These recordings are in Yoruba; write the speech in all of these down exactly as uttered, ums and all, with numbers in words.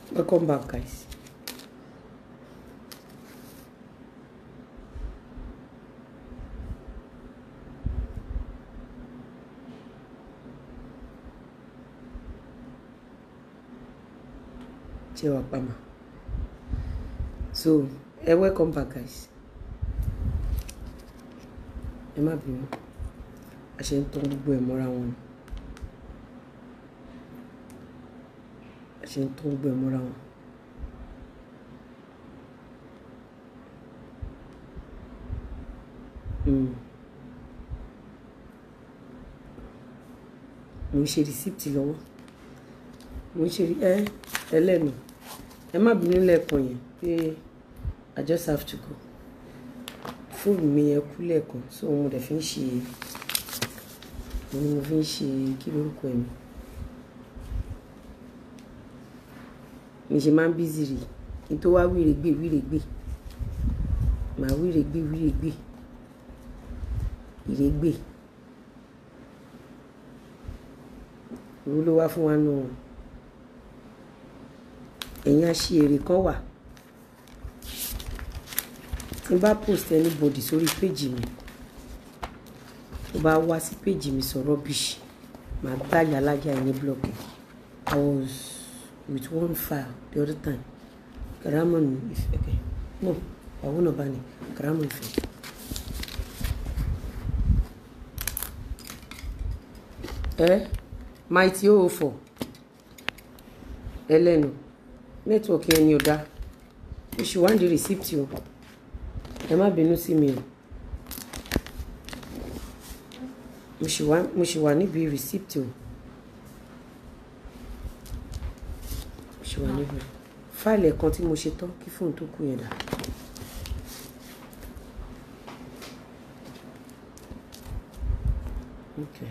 Welcome back, guys. So, eh, welcome back, guys. Ẹ má bínú. A ṣe ń tọ́ gbogbo ẹ̀ mọ́ra wọn. A ṣe ń tọ́ gbogbo ẹ̀ mọ́ra wọn. Mm. Mo ń ṣe receipt lọ́wọ́. Mo ń ṣe ẹ ẹlẹ́nu. Ẹ má bínú lẹ́ẹ̀kan yẹn pé I just have to go. Fóònù mi yẹn kú lẹ́ẹ̀kan, so mo dẹ̀ fi ń ṣe mo ní mo fi ń ṣe kí lórúkọ ẹ̀ mi. Mi ṣe máa ń busy rí kí n tó wá wíre gbé wíre gbé. Màá wíre gbé wíre gbé. Ire gbé. Òun ló wá fún wa nù. Ẹ̀yin aṣièrè kan wà. Tí n bá post anybody sórí page mi, tó bá wá sí page mi sọ rubbish, màá gbá yàlájà ẹni blog. I was with one file the other time. Karamon if okay. No, I won't know Bani. Karamon if. Eh? Mighty oh four. Eleno. Network yẹn ni ó dá. You should want the receipt you. Ẹ má bínú sí mi o. Mo ṣì wà mo ṣì wà níbi receipt o. Mo ṣì wà níbi. Fáìlì kan tí mo ṣe tán kí fóònù tó kù yẹn dà. Okay.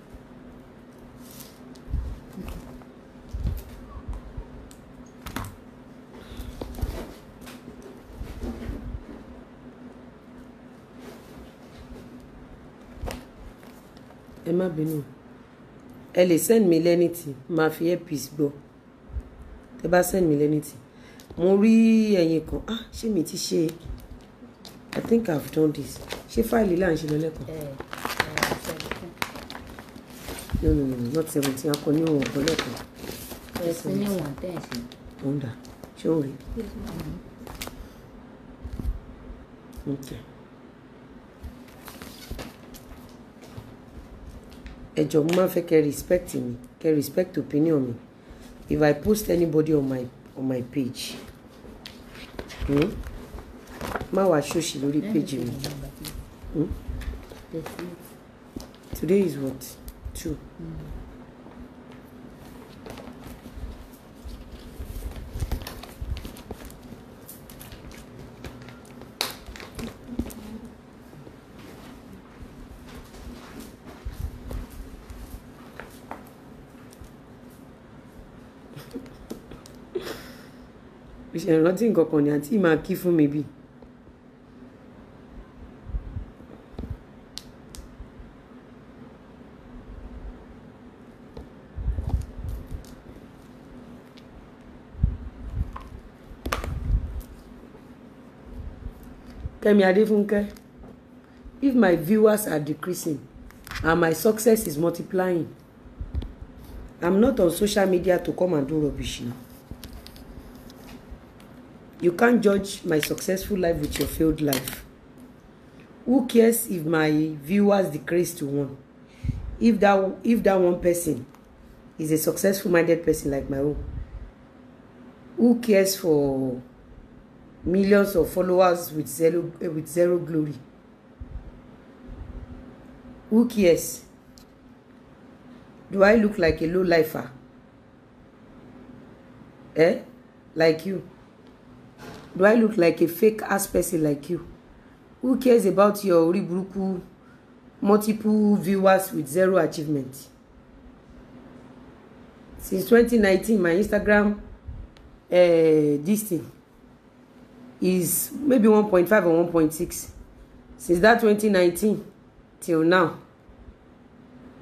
Ẹ má bínú. Ẹ lè send me anything, máa fi earpiece gbọ́. Tẹ́ bá send me anything. Mo rí ẹ̀yin kan. Ah, ṣé mi ti ṣe? I think I've done this. Ṣé fáìlì là ń ṣe lọ lẹ́kọ̀ọ́? Eh, eh, No, no, no, no, not seventeen. A kò ní ohun ọ̀pọ̀ lẹ́kọ̀ọ́. Ẹ sí ní wọ̀n tẹ̀sí. Òun dà. Ṣé o rí? Okay. Ẹ jọ̀ọ́ mo máa fẹ́ kẹ́ respect mi, kẹ́ respect opinion mi. If I post anybody on my on my page, hmm? Má wá ṣòṣì lórí page mi. Hmm? Today is what? Two. Mm. Ìrántí nǹkan kan ni àǹtí máa kí fún mi bí. Kẹ́mi Adéfúnkẹ́, if my viewers are decreasing and my success is multiplying, I'm not on social media to come and do rubbish now. You can't judge my successful life with your failed life. Who cares if my viewers decrease to one? If that if that one person is a successful minded person like my own, who cares for millions of followers with zero with zero glory? Who cares? Do I look like a low lifer? Eh? Like you? Do I look like a fake ass person like you? Who cares about your Oriburuku multiple viewers with zero achievement? Since twenty nineteen, my Instagram uh, this thing is maybe one point five or one point six. Since that twenty nineteen till now.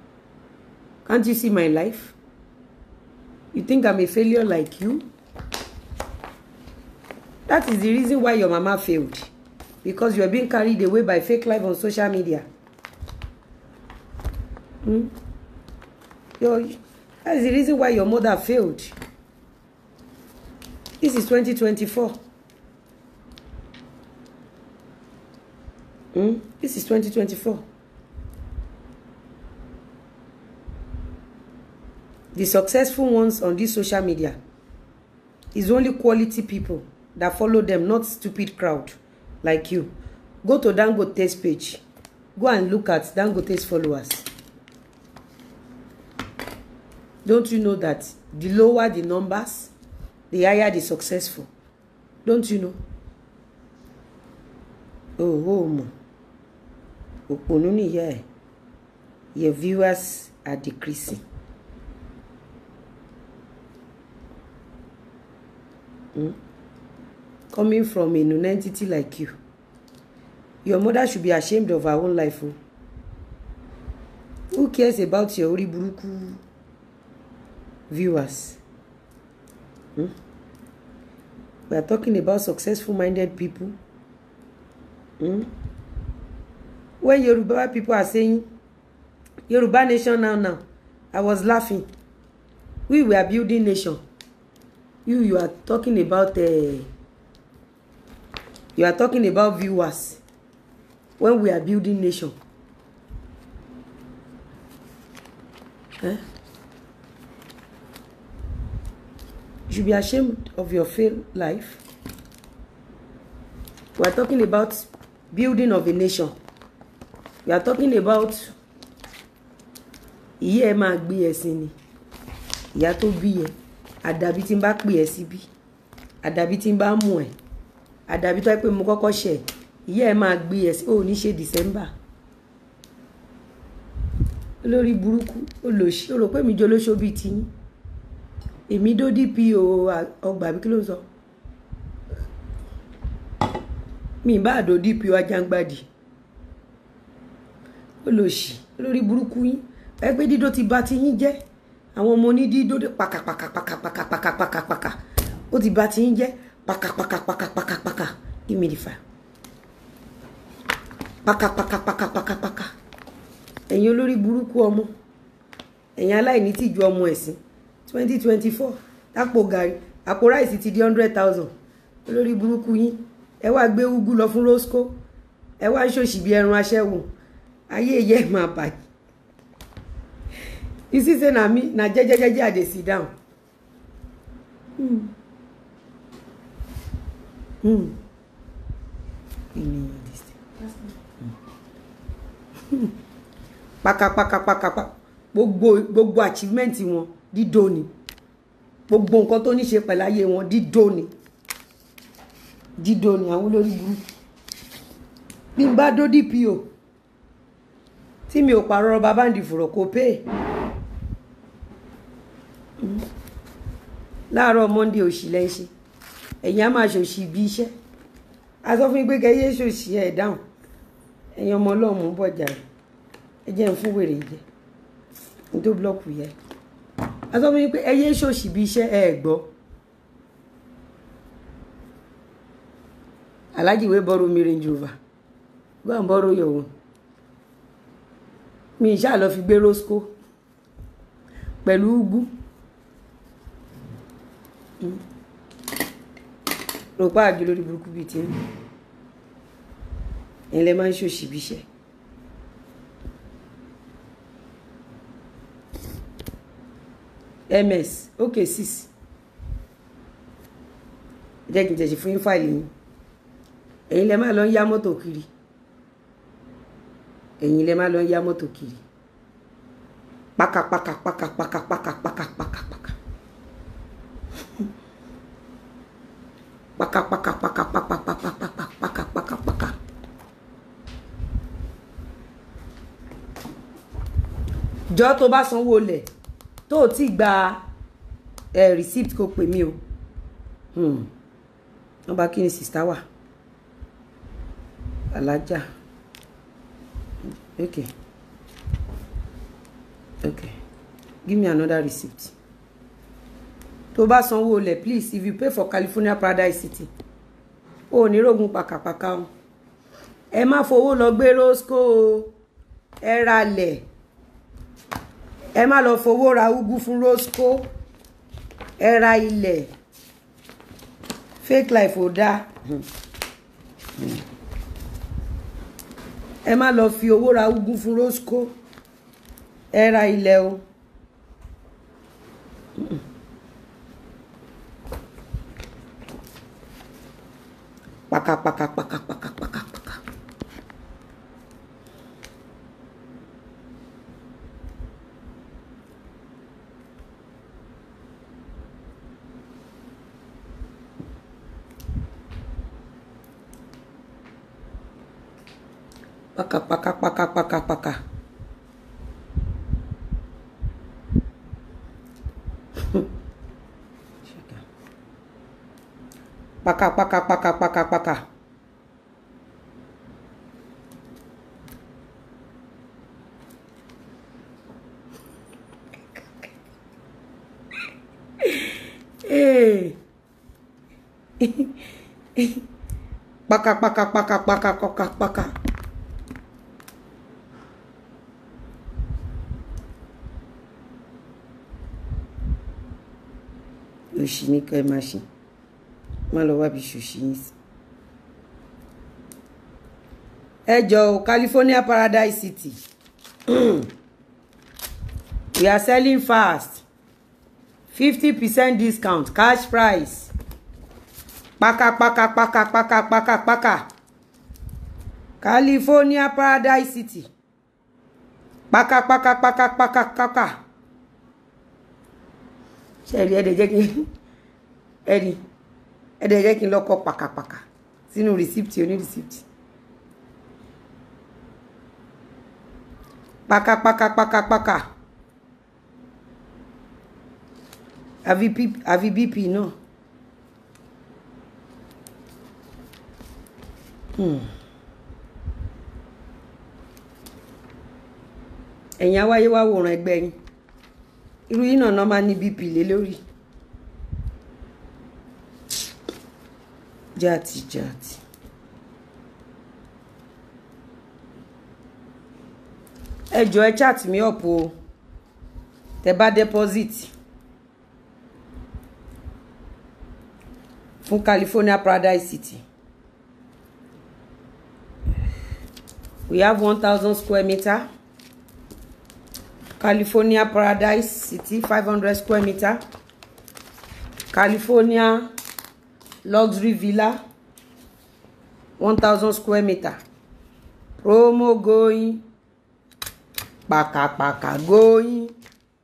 Can't you see my life? You think I'm a failure like you? That is the reason why your mama failed. Because you are being carried away by fake life on social media. Hmm? Your, that is the reason why your mother failed. This is twenty twenty-four. Hmm? This is twenty twenty-four. The successful ones on this social media is only quality people that follow them, not stupid crowd like you. Go to Dangote's page. Go and look at Dangote's followers. Don't you know that the lower the numbers, the higher the successful? Don't you know? Oh, oh, mo. Oponuni here. Your viewers are decreasing. Hmm? Coming from a known entity like you, your mother should be ashamed of her own life. Oh. Who cares about your Oriburuku viewers? Hmm? We are talking about successful minded people. Hmm? When Yoruba people are saying Yoruba nation now now, I was laughing. We were building nation. You, you are talking about uh, you are talking about viewers when we are building nation. Huh? You should be ashamed of your failed life. We are talking about building of a nation. We are talking about iye ma gbe esin ni. Ìyá tó bí ẹ. Àdàbí tí ń bá pè ẹ́ síbí, àdàbí tí ń bá mú ẹ, àdàbí tó ẹ pé mo kọ́kọ́ ṣe ìyá ẹ máa gbé ẹ sí ò ní ṣe December. Olórí burúkú olóṣì ó rò pé mi jọ lóṣó bíi tiyín. Èmi dó D P O ọgbà bí kí ló ń sọ? Mi bá àdó D P O Ajangbadi. Olóṣì olórí burúkú yín ẹ pé dídó ti bà tiyín jẹ́. Àwọn ọmọ ní dídó dé paka paka paka paka paka paka paka ó ti bà tí ń jẹ́ paka paka paka paka paka give me the file paka paka paka paka paka ẹ̀yin olórí burúkú ọmọ ẹ̀yin aláìní tí ju ọmọ ẹ̀sìn twenty twenty-four tápò gàrí àpò ráìsì ti di hundred thousand olórí burúkú yín ẹ wá gbé ugu lọ fún Roscoe ẹ wá ń ṣòṣì bí ẹran aṣẹ́wó ayé yẹ máa bàjẹ́. You see, say na me, na jejejeje I dey sit down. Hmm. Hmm. You mean this thing? Hmm. Paka paka paka paka. Gbogbo gbogbo achievement wọn dídó ni. Gbogbo nǹkan tó ní ṣe pẹ̀lú ayé wọn dídó ni. Dídó ni àwọn olórí burúkú. Bí n bá dó D P O. Tí mi ò parọ́ bàbá ndì fùrọ̀ kò pay. Láàárọ̀ Monday òṣì lẹ́ ń ṣe ẹ̀yin á máa ṣòṣì bí iṣẹ́ a sọ fún yín pé kẹ́yẹ́ ṣòṣì ẹ̀ dáhùn ẹ̀yin ọmọ ọlọ́run bọ̀ jà ẹ jẹ́ ń fún wèrè jẹ ní tó blọ́ọ̀kù yẹ a sọ fún yín pé ẹ̀yẹ́ ṣòṣì bí iṣẹ́ ẹ̀ gbọ́ Alhaji wey borrow me Range Rover go and borrow your own mi ìṣá lọ fi gbé Roscoe pẹ̀lú ugu. Rò pa àjò lórí burúkú bíi tí ẹ̀yin lẹ máa ń ṣòṣì bí iṣẹ́. M S okay six jẹ́ kí n tẹ̀sí fún yín fáìlì yín ẹ̀yin lẹ máa lọ ń yá mọ́tò kiri ẹ̀yin lẹ máa lọ ń yá mọ́tò kiri paka paka paka paka paka paka paka paka. Paka paka paka paka paka paka paka paka paka. Jọ tó bá sanwó lẹ̀ tó ti gba eh receipt kó pè mí o. Hmm. Wọ́n bá kí ni sister wà. Alájà. Okay. Okay. Give me another receipt. Tó bá sanwó lẹ̀ please if you pay for California Paradise City ò ní rògùn pàkàpàkà o ẹ má fowó lọ gbé Rosco o ẹ ralẹ̀ ẹ má lọ fowó ra ugu fún Rosco ẹ ra ilẹ̀ fake life ò dáa ẹ má lọ fi owó ra ugu fún Rosco ẹ ra ilẹ̀ o. Paka paka paka paka paka paka. Paka paka paka paka paka. Paka paka paka paka paka. Eh. Paka paka paka paka paka paka. Òṣì ní kẹ́ máa ṣe. Má lọ wá bí ṣòṣì yín sí. Ẹ jọ̀ọ́ California Paradise City. We are selling fast. fifty percent discount, cash price. Paka paka paka paka paka paka. California Paradise City. Paka paka paka paka paka. Ṣé ẹ dẹ̀ jẹ́ kí ẹ rí ẹ dẹ̀ jẹ́ kí n lọ kọ paka paka sínú receipt oní receipt. Paka paka paka paka. Àfi àfi B P náà. Hmm. Ẹ̀yin awáyé wá wòran ẹgbẹ́ yín. Irú yín náà máa ní B P lé lórí. Jati jati. Ẹ jọ̀ọ́ ẹ chat mi up o. Tẹ́ bá deposit fún California Paradise City. We have one thousand square meter. California Paradise City, five hundred square meter. California Luxury Villa, one thousand square meter. Promo going. Paka paka going.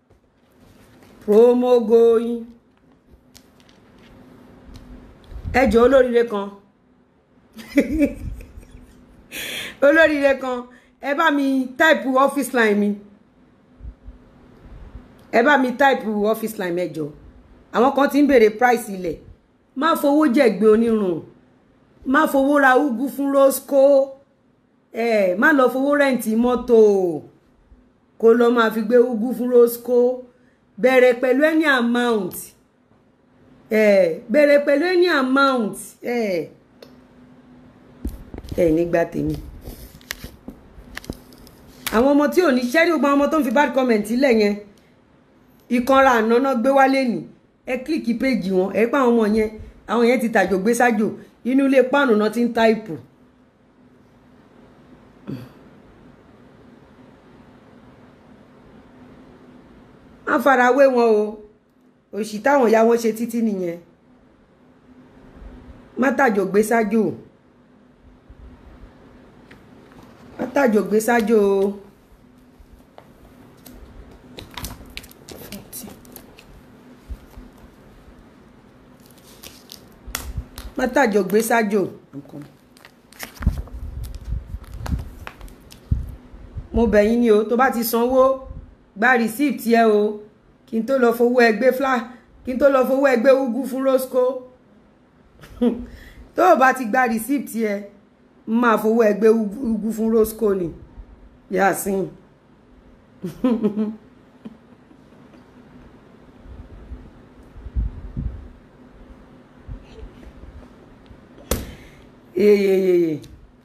Promo going. Ẹ jọ̀ọ́ olóríire kan. Olóríire kan. Ẹ bá mi type office line mi. Ẹ bá mi type office line ẹ jọ̀ọ́. Àwọn kan tí ń béèrè price ilẹ̀. Má fowó jẹ̀gbẹ́ onírun. Má fowó ra ugu fún Rosco. Eh, má lọ fowó rẹ́ǹtì mọ́tò. Kó lọ máa fi gbé ugu fún Rosco. Bẹ̀rẹ̀ pẹ̀lú any amount. Eh, bẹ̀rẹ̀ pẹ̀lú any amount. Eh. Eh, nígbà tèmi. Àwọn ọmọ tí ò ní ṣẹ́rí gbogbo ọmọ tó ń fi bad comment ilẹ̀ yẹn. Ìkanra ànáná gbé wálé ní. Ẹ click page wọn. Ẹ pa àwọn ọmọ yẹn. Àwọn yẹn ti tàjò gbé sájò. Inú ilé páànù náà ti ń táìpù. Má farawé wọn o. Òṣì táwọn ìyá wọn ṣe títí nìyẹn. Má tàjò gbé sájò. Má tàjò gbé sájò o. Má tàjò gbé sájò. Mo bẹ̀ yín ni o, tó bá ti sanwó gba receipt ẹ o. Kí n tó lọ fowó ẹgbẹ́ fla, kí n tó lọ fowó ẹgbẹ́ ugu fún Rosco. Tó bá ti gba receipt ẹ, máa fowó ẹgbẹ́ ugu fún Rosco ni. Yasin. Yeah, yeah, yeah, yeah.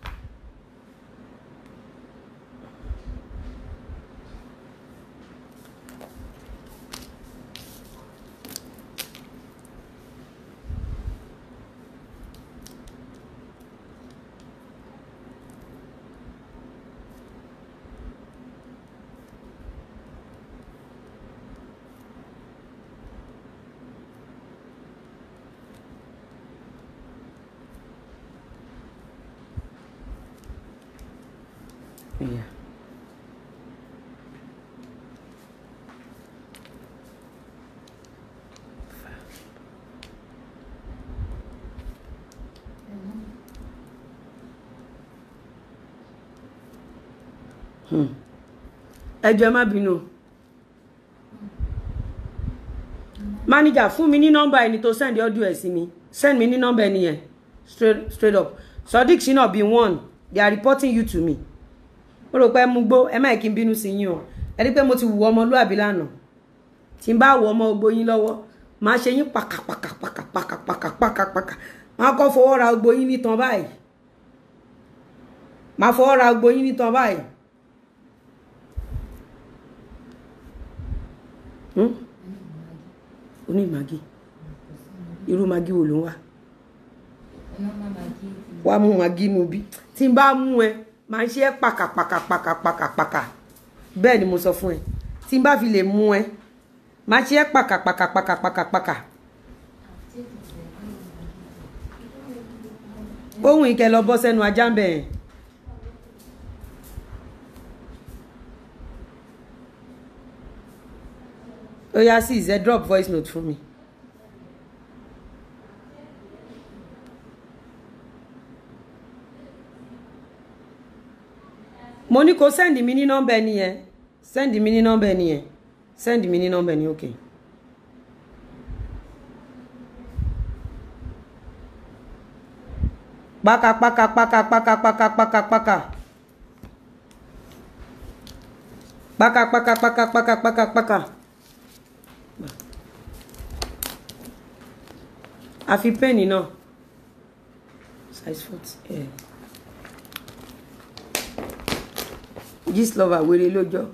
Yeah. Hmm. Ẹ jọ̀ọ́ má bínú. Manager, fún mi ní number ẹni tó send audio ẹ̀ sí mi. Send me ní number ẹni yẹn. Straight straight up. Sodiq Shina be one. They are reporting you to me. Mo rò pé mú gbó ẹ má kí n bínú sí yín o. Ẹ rí pé mo ti wù ọmọlúàbí lánàá. Tí n bá wù ọmọ ogbo yín lọ́wọ́, máa ṣe yín paka paka paka paka paka paka paka. Máa kọ́ fọwọ́ ra ogbo yín nítan báyìí. Máa fọwọ́ ra ogbo yín nítan báyìí. Hmm? Oní magi. Irú magi wo ló ń wá? Wá mú magi nu bí. Tí n bá mú ẹ, máa ṣe ẹ́ paka paka paka paka paka. Bẹ́ẹ̀ ni mo sọ fún ẹ. Tí n bá fi lè mú ẹ, máa ṣe ẹ́ paka paka paka paka paka. Ohun ìkẹ́ lọ bọ́ sẹ́nu ajá ń bẹ̀ yẹn. Oh yeah, see, Z drop voice note for me. Money ko send the mini number ni yẹn. Send the mini number ni yẹn. Send the mini number ni okay. Paka paka paka paka paka paka paka. Paka paka paka paka paka paka. A fi penny náà. Size forty. Yeah. Gist lover wèrè lọ́jọ́.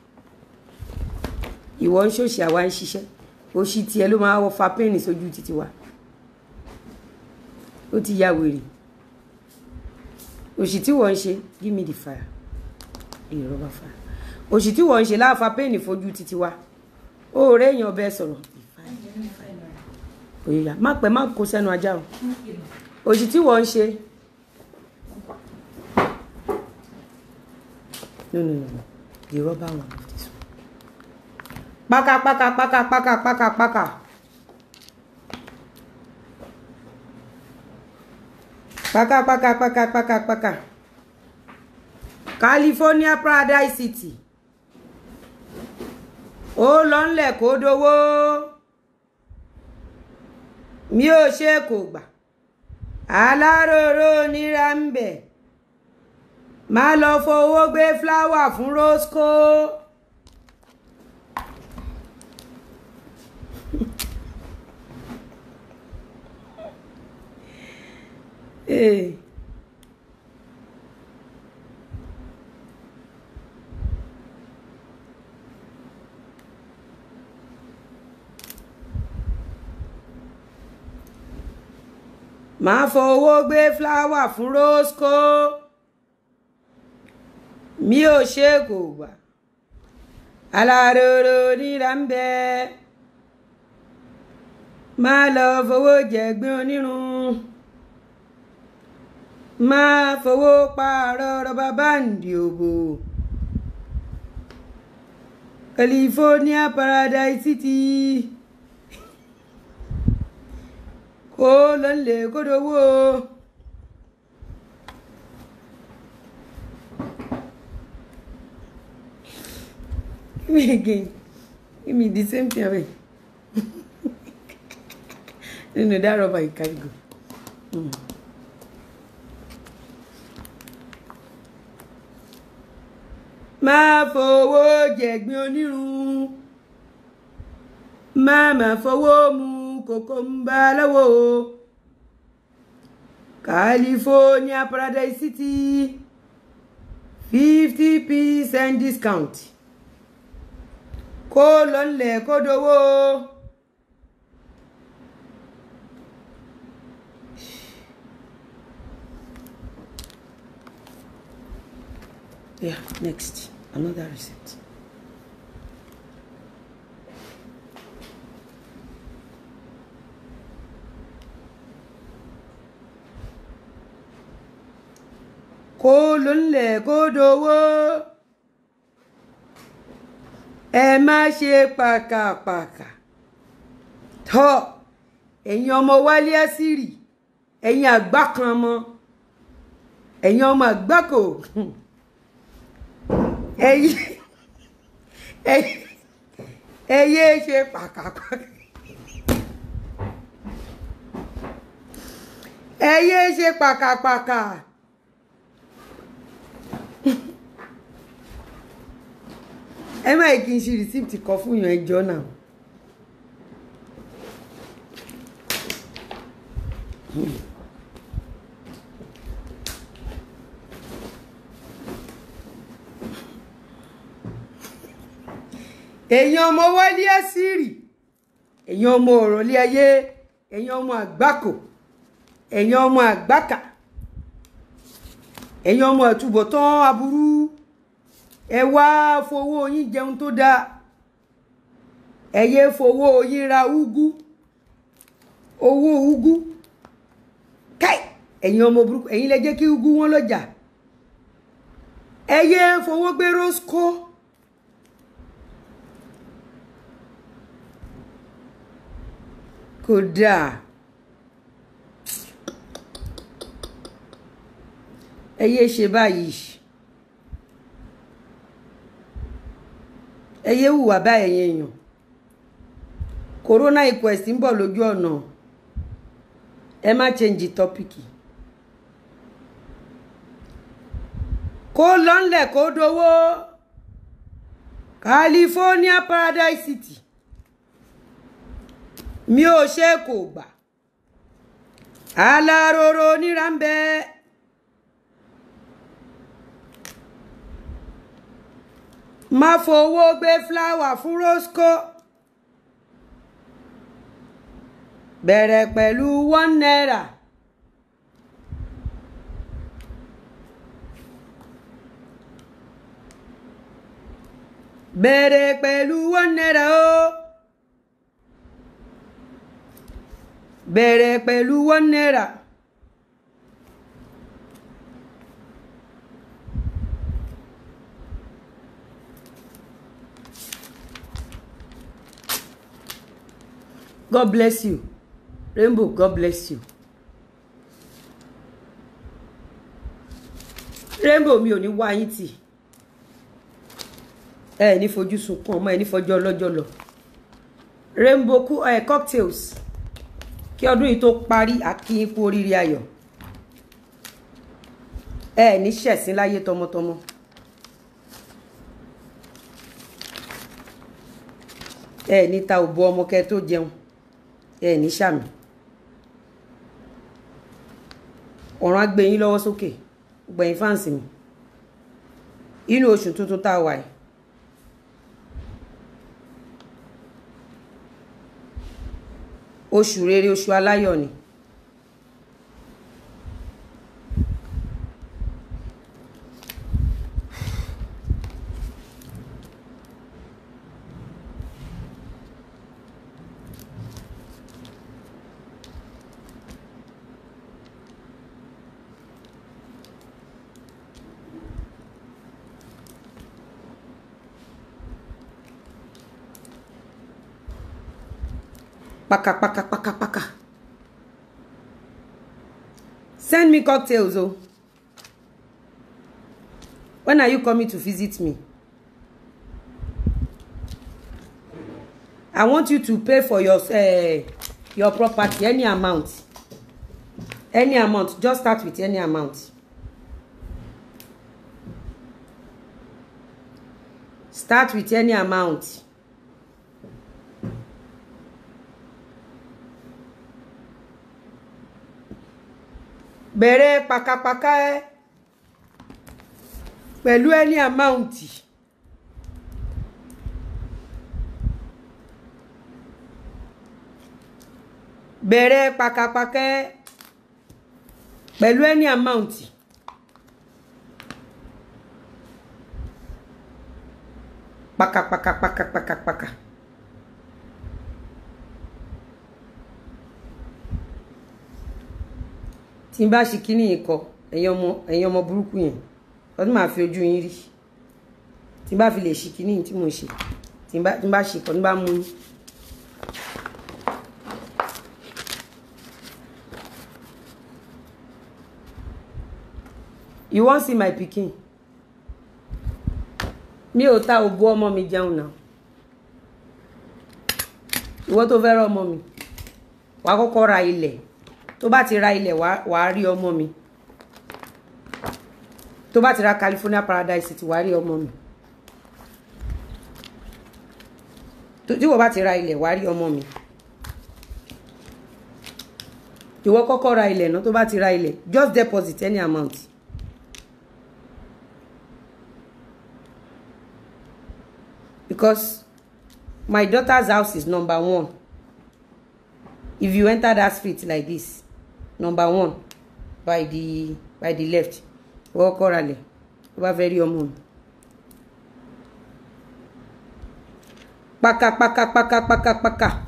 Ìwọ ń ṣòṣì àwa ń ṣiṣẹ́. Òṣì tiẹ̀ ló máa wọ fa penny sójú títí wa. Ó ti ya wèrè. Òṣì tí wọ́n ń ṣe, give me the fire. The rubber fire. Òṣì tí wọ́n ń ṣe láà fa penny fojú títí wa. Ó rẹ̀ èèyàn bẹ́ẹ̀ sọ̀rọ̀. Oya, má pẹ́ má kó sẹ́nu ajá o. Òṣì tí wọ́n ń ṣe. No, no, no, no. The rubber one of this one. Paka, paka, paka, paka, paka, paka. Paka, paka, paka, paka, paka. California Paradise City. Ó lọ ńlẹ̀ kó dowó. Mi ò ṣe kò gbà. Aláròrò nira ń bẹ̀. Má lọ fowó gbé flower fún Roscoe. Hey. Má fowó gbé flower fún Roscoe. Mi ò ṣe kò gbà. Aláròrò nira ń bẹ̀. Má lọ fowó jẹ̀gbín onírun. Má fowó pààrọ̀ rọ́bà báǹdì òbò. California Paradise City. Kó lọ lè kó dowó. Give me again. Give me the same thing away. No, no, that rubber you can't go. Mm. Má fowó jẹ̀gbín onírun. Má má fowó mu kòkó ń bá lọ́wọ́. California Paradise City. fifty percent discount. Kó lọ nlẹ̀ kó dowó. Yeah, next. Another receipt. Kó lọ nlẹ̀ kó dowó. Ẹ má ṣe pàkàpàkà. Tọ́ ẹ̀yin ọmọ Wálé Àṣírí, ẹ̀yin àgbà kan mọ́, ẹ̀yin ọmọ àgbákò. Ẹ̀yin ẹ̀yẹ ṣe pàkàpàkà. Ẹ̀yẹ ṣe pàkàpàkà. Ẹ má kí n ṣe receipt kan fún yàn ẹjọ́ náà. Èyàn ọmọ Wálé Àṣírí, èyàn ọmọ òròlé ayé, èyàn ọmọ àgbákò, èyàn ọmọ àgbákà, èyàn ọmọ àtúbọ̀tán aburú. Ẹ wá fowó yín jẹun tó dáa. Ẹ yé fowó yín ra úgú. Owó úgú. Káì, ẹ̀yin ọmọ burúkú, ẹ̀yin lẹ jẹ́ kí úgú wọn lọ́jà. Ẹ yé fowó gbé Roscoe. Kódà. Ẹ yé ṣe báyìí. Ẹ yé hùwà báyìí èèyàn. Corona inquest ń bọ̀ lójú ọ̀nà. Ẹ má change topic. Kó lọ nlẹ̀ kó dowó. California Paradise City. Mi ò ṣe kò gbà. Aláròrò nírànbẹ́. Má fowó gbé flower fún Roscoe. Bẹ̀rẹ̀ pẹ̀lú one naira. Bẹ̀rẹ̀ pẹ̀lú one naira o. Bẹ̀rẹ̀ pẹ̀lú one naira. God bless you. Rainbow, God bless you. Rainbow mi ò ní wá yín tì. Ẹ ní fojú sunkún ọmọ ẹ ní fọjọ́ ọlọ́jọ́ lọ. Rainbow ku eh, cocktails. Kí ọdún yìí tó parí àkí yín kú oríire ayọ̀. Ẹ ní ṣẹ̀sín láyé tọmọtọmọ. Ẹ ní ta òbò ọmọ kẹ́ tó jẹun. Ẹ ní ṣàmì. Ọ̀run á gbé yín lọ́wọ́ sókè. Gbẹ̀yìn fáǹsì mi. Inú oṣù tuntun tá wà yìí. Oṣù rere, oṣù aláyọ̀ ni. Paka, paka, paka, paka. Send me cocktails, oh. When are you coming to visit me? I want you to pay for your uh, your property, any amount. Any amount. Just start with any amount. Start with any amount. bẹ̀rẹ̀ pakapaka ẹ pẹ̀lú any amount. Bẹ̀rẹ̀ pakapaka ẹ pẹ̀lú any amount. Paka paka paka paka paka. Tí n bá ṣe kíní yìí kọ ẹ̀yin ọmọ ẹ̀yin ọmọ burúkú yẹn ọdún máa fi ojú yín rí. Tí n bá fi lè ṣe kíní yìí tí mo ṣe tí n bá tí n bá ṣe kọ ní bá mú yín. You wan see my pikin? Mi ò ta ògo ọmọ mi jẹun náà. Ìwọ tó fẹ́ rọ ọmọ mi wàá kọ́kọ́ ra ilẹ̀. Tó bá ti ra ilẹ̀ wàá rí ọmọ mi. Tó bá ti ra California Paradise City wàá rí ọmọ mi. Tí ìwọ bá ti ra ilẹ̀ wàá rí ọmọ mi. Ìwọ kọ́kọ́ ra ilẹ̀ náà. Tó bá ti ra ilẹ̀ just deposit any amount. Because my daughter's house is number one. If you enter that street like this, number one by the by the left, walk orally. You are very young. Paka paka paka paka paka.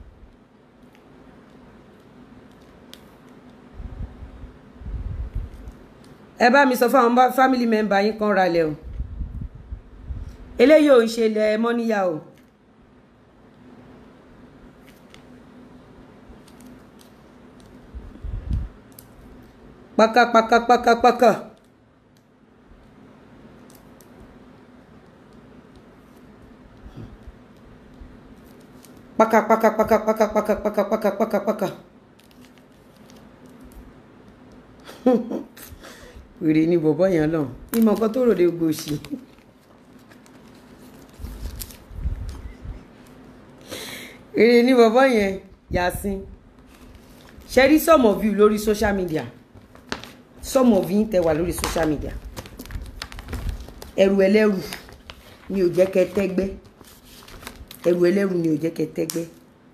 Ẹ bá mi sọ fún àwọn family member yín kan ra lẹ̀ o. Eléyìí ò ń ṣe ilẹ̀ mọ́níyà o. Paka paka paka paka. Paka paka paka paka paka paka paka paka paka. Wèrè ni bọ̀bọ́ yẹn lọ. Ìmọ̀ nǹkan tó ròde gbòòṣì. Wèrè ni bọ̀bọ́ yẹn Yasin. Ṣé some of you lórí social media. Some of you tẹ́ wà lórí social media. Ẹrù ẹlẹ́rù ni ò jẹ́ kẹ́ tẹ́gbẹ́. Ẹrù ẹlẹ́rù ni ò jẹ́ kẹ́ tẹ́gbẹ́.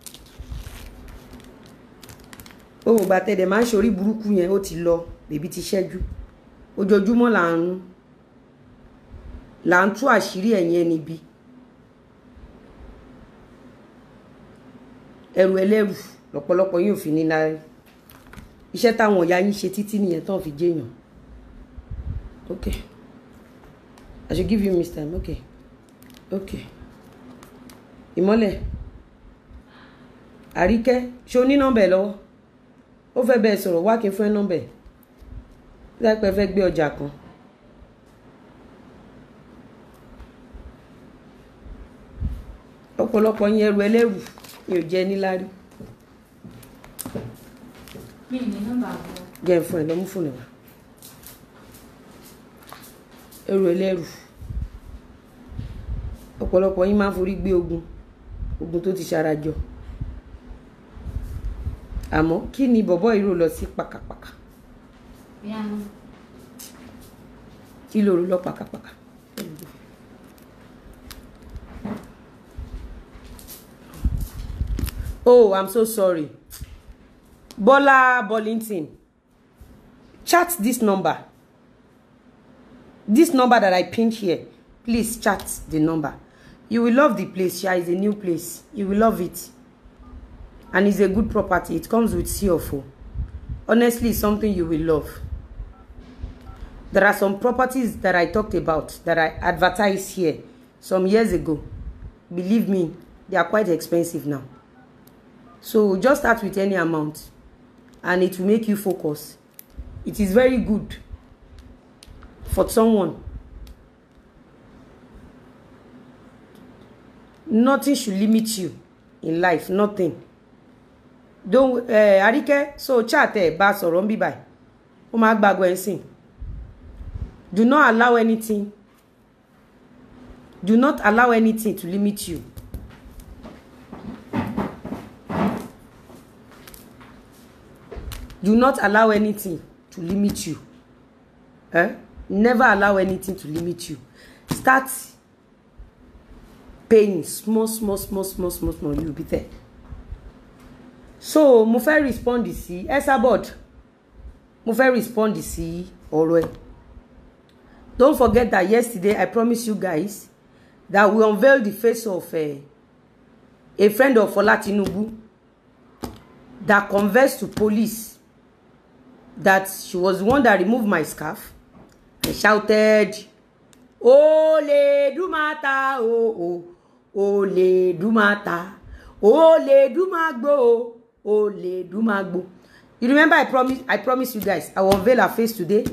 Ó gba tẹ́dẹ̀ máa ń ṣorí burúkú yẹn ó ti lọ, bèbí ti ṣẹ́jú. Ojoojúmọ́ là ń là ń tú àṣírí ẹ̀yin ẹni bí. Ẹrù ẹlẹ́rù lọ́pọ̀lọpọ̀ yín ò fi ní láyé. Iṣẹ́ táwọn ìyá yín ṣe títí nìyẹn tán fi jẹ́yàn. Okay. I should give you miss time. Okay. Okay. Ìmọ́lẹ̀. Àríkẹ́, ṣé o ní nọ́mbà ẹ̀ lọ́wọ́? Ó fẹ́ bẹ́ẹ̀ sọ̀rọ̀ wá kí n fún ẹ nọ́mbà ẹ̀. Láìpẹ́ fẹ́ gbé ọjà kan. Ọ̀pọ̀lọpọ̀ yín ẹrù ẹlẹ́rù mi ò jẹ́ níláárí. Mi ní nọ́mbà àbọ̀. Jẹ́ fún ẹ lọ mú fún ẹ wá. Ẹrù ẹlẹ́rù. Ọ̀pọ̀lọpọ̀ yín máa ń forí gbé ogun. Ogun tó ti ṣarajọ. Àmọ́ kí ni bọ̀bọ́ ìró lọ sí pàkàpàkà? Kí ló rú lọ pàkàpàkà? Oh, I'm so sorry. Bola Bollington. Chat this number. This number that I pinned here. Please chat the number. You will love the place. Yeah, it's a new place. You will love it. And it's a good property. It comes with C F O. Honestly, it's something you will love. There are some properties that I talked about that I advertised here some years ago. Believe me, they are quite expensive now. So just start with any amount and it will make you focus. It is very good for someone. Nothing should limit you in life. Nothing. Don't uh, Arike, so chat eh bá sọ̀rọ̀ nbi báyìí. Ó máa gbàgbọ́ ẹ̀sìn. Do not allow anything. Do not allow anything to limit you. Do not allow anything to limit you. Eh? Never allow anything to limit you. Start paying small, small, small, small, small, small. You'll be there. So, mo fẹ́ respond sí Esabod. Mo fẹ́ respond sí ọ̀rọ̀ ẹ. Don't forget that yesterday I promised you guys that we unveiled the face of uh, a friend of Fola Tinubu that confessed to police that she was the one that removed my scarf and shouted, "Ole Dumata, oh, oh, Ole Dumata, Ole Dumagbo, Ole Dumagbo." You remember I promised I promised you guys I will unveil her face today.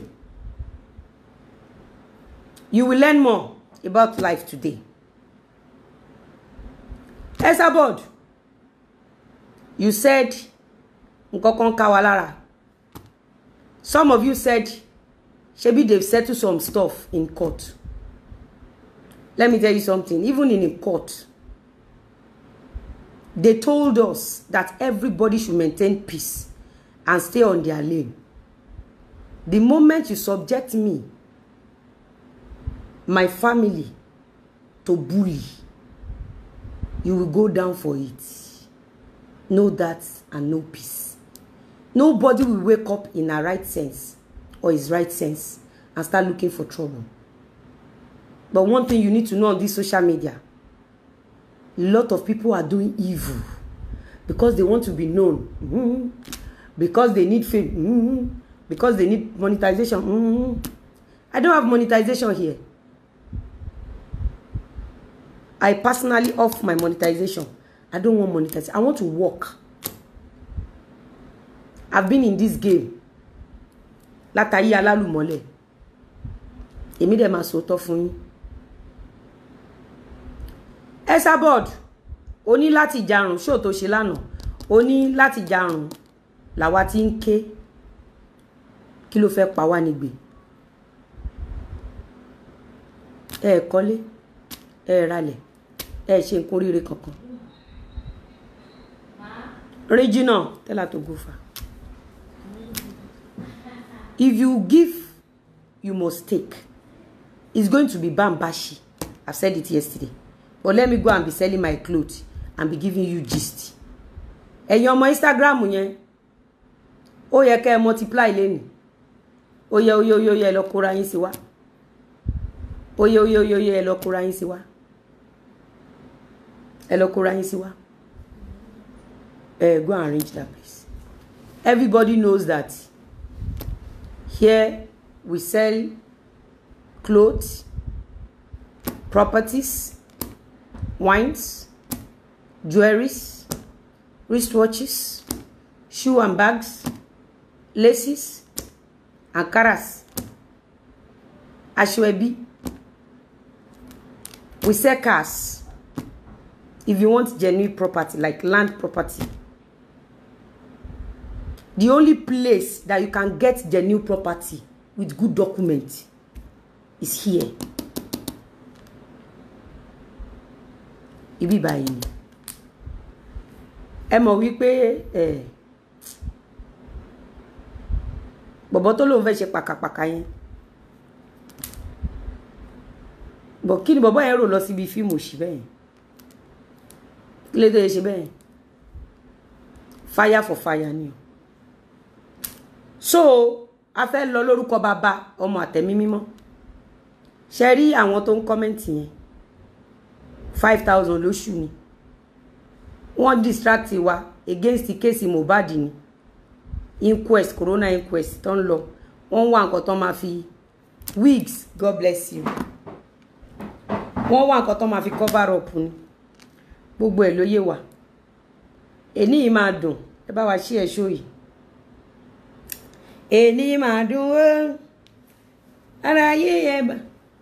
You will learn more about life today. Esabod, you said Nkokon Kawalara. Some of you said maybe they've settled some stuff in court. Let me tell you something. Even in a court, they told us that everybody should maintain peace and stay on their lane. The moment you subject me, my family, to bully, you will go down for it. No that and no peace. Nobody will wake up in a right sense or his right sense and start looking for trouble. But one thing you need to know on this social media, a lot of people are doing evil because they want to be known, mm-hmm. because they need fame, mm-hmm. because they need monetization. Mm-hmm. I don't have monetization here. I personally off my monetization. I don't want monetization. I want to work. I've been in this game. Látàyé alálùmọ́lẹ̀. Èmi dẹ̀ máa sòótọ́ fún yín. Esabod, ó ní láti jarun show tó ṣe lánàá. Ó ní láti jarun làwa tí ń ké. Kí ló fẹ́ pa wá nígbè? Ẹ kọ́lé, ẹ ralẹ̀, ẹ ṣe nǹkan rere kankan. Regina, tell her to go far. If you give, you must take. It's going to be bambashi. I've said it yesterday. But let me go and be selling my clothes and be giving you gist. And your Instagram, yẹn, ó yẹ kẹ́ multiply lẹ́nu. Ó yẹ ó yẹ ó yẹ ó yẹ lọ kóra yín sí wa. Ó yẹ ó yẹ ó yẹ ó yẹ lọ kóra yín sí wa. Ẹ lọ kóra yín sí wa. Uh, go and arrange that place. Everybody knows that here we sell clothes, properties, wines, jewelries, wristwatches, shoe and bags, laces, ankaras, ashwebi. We sell cars. If you want genuine property, like land property, the only place that you can get genuine property with good document is here. Ibi báyìí ni. Ẹ mọ̀ wípé eh bọ̀bọ̀ tó lóun fẹ́ ṣe pàkàpàkà yẹn. Bọ̀ kí ni bọ̀bọ̀ yẹn rò lọ síbi fíìmù òṣì bẹ́ẹ̀? Kí ló dé ṣe bẹ́ẹ̀? Fire for fire ni. So, a fẹ́ lọ lórúkọ bàbá ọmọ àtẹ̀mí mímọ́. Ṣé rí àwọn tó ń comment yẹn? five thousand lóṣù ni. Wọ́n distract wa against the case Mohbad ni. Inquest, corona inquest tó ń lọ. Wọ́n wá nǹkan tó máa fi wigs, God bless you. Wọ́n wá nǹkan tó máa fi cover up ni. Gbogbo ẹ̀ ló yé wa. Èní yìí máa dùn. Ẹ bá wa ṣí ẹ̀ show yìí. Èní máa dùn ó. Ara yé yẹ bá.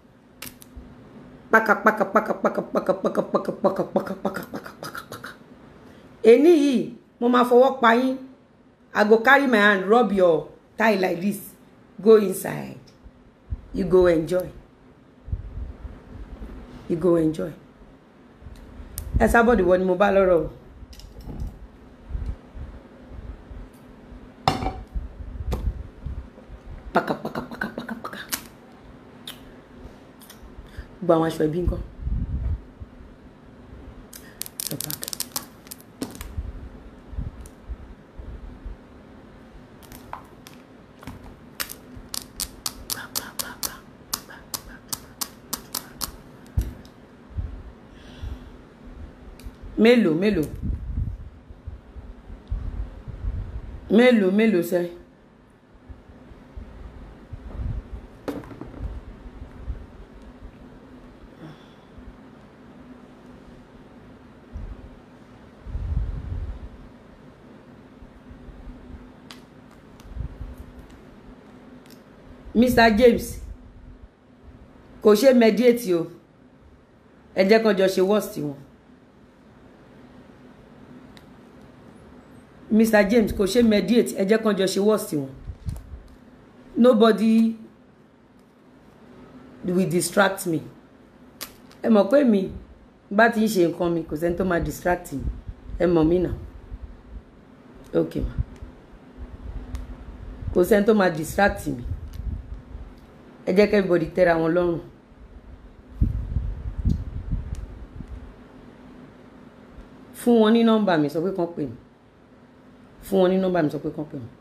Paka paka paka paka paka paka paka paka paka paka paka paka paka. Èní yìí mo máa fọwọ́ pa yín. I go carry my hand, rub your thigh like this. Go inside. You go enjoy. You go enjoy. Esabod wọ́n ni mo bá lọ́rọ̀. Gbogbo àwọn aṣọ ẹbí ńkọ́? Lọ pack. Mélòó mélòó mélòó mélòó sẹ́ Mister James kò ṣe mediate o ẹ jẹ́ kó jọ ṣe worst wọn. Mister James kò ṣe mediate ẹ jẹ́ kó jọ ṣe worst wọn. Nobody will distract me. Ẹ mọ̀ pé mi bá ti ń ṣe nǹkan mi kò sẹ́ni tó máa distract mi. Ẹ mọ̀ mí náà. Okay ma. Kò sẹ́ni tó máa distract mi. Ẹ jẹ́ kí everybody tẹ́ra wọn lọ́rùn. Fún wọn ní nọ́mbà mi sọ pé kàn pè mí. Fún wọn ní nọ́mbà mi sọ pé kàn pè mí.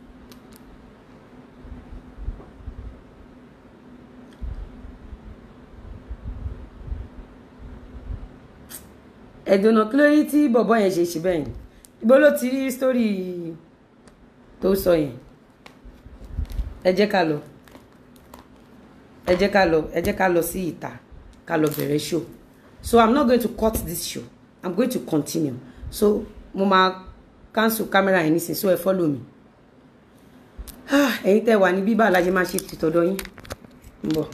Ẹ̀dùnà kí ló rí tí bọ̀bọ̀ yẹn ṣe ṣe bẹ́ẹ̀ ni? Ibo ló ti rí story tó sọ yẹn? Ẹ jẹ́ ká lọ. Ẹ jẹ́ ká lọ. Ẹ jẹ́ ká lọ sí ìta. Ká lọ bẹ̀rẹ̀ show. So I'm not going to cut this show. I'm going to continue. So mo máa cancel camera yẹn nísìnyí. So ẹ follow me. Ẹ̀yin tẹ́ wà ní bíbá alájẹ máa ṣe tìtọ̀dọ̀ yín. Ń bọ̀.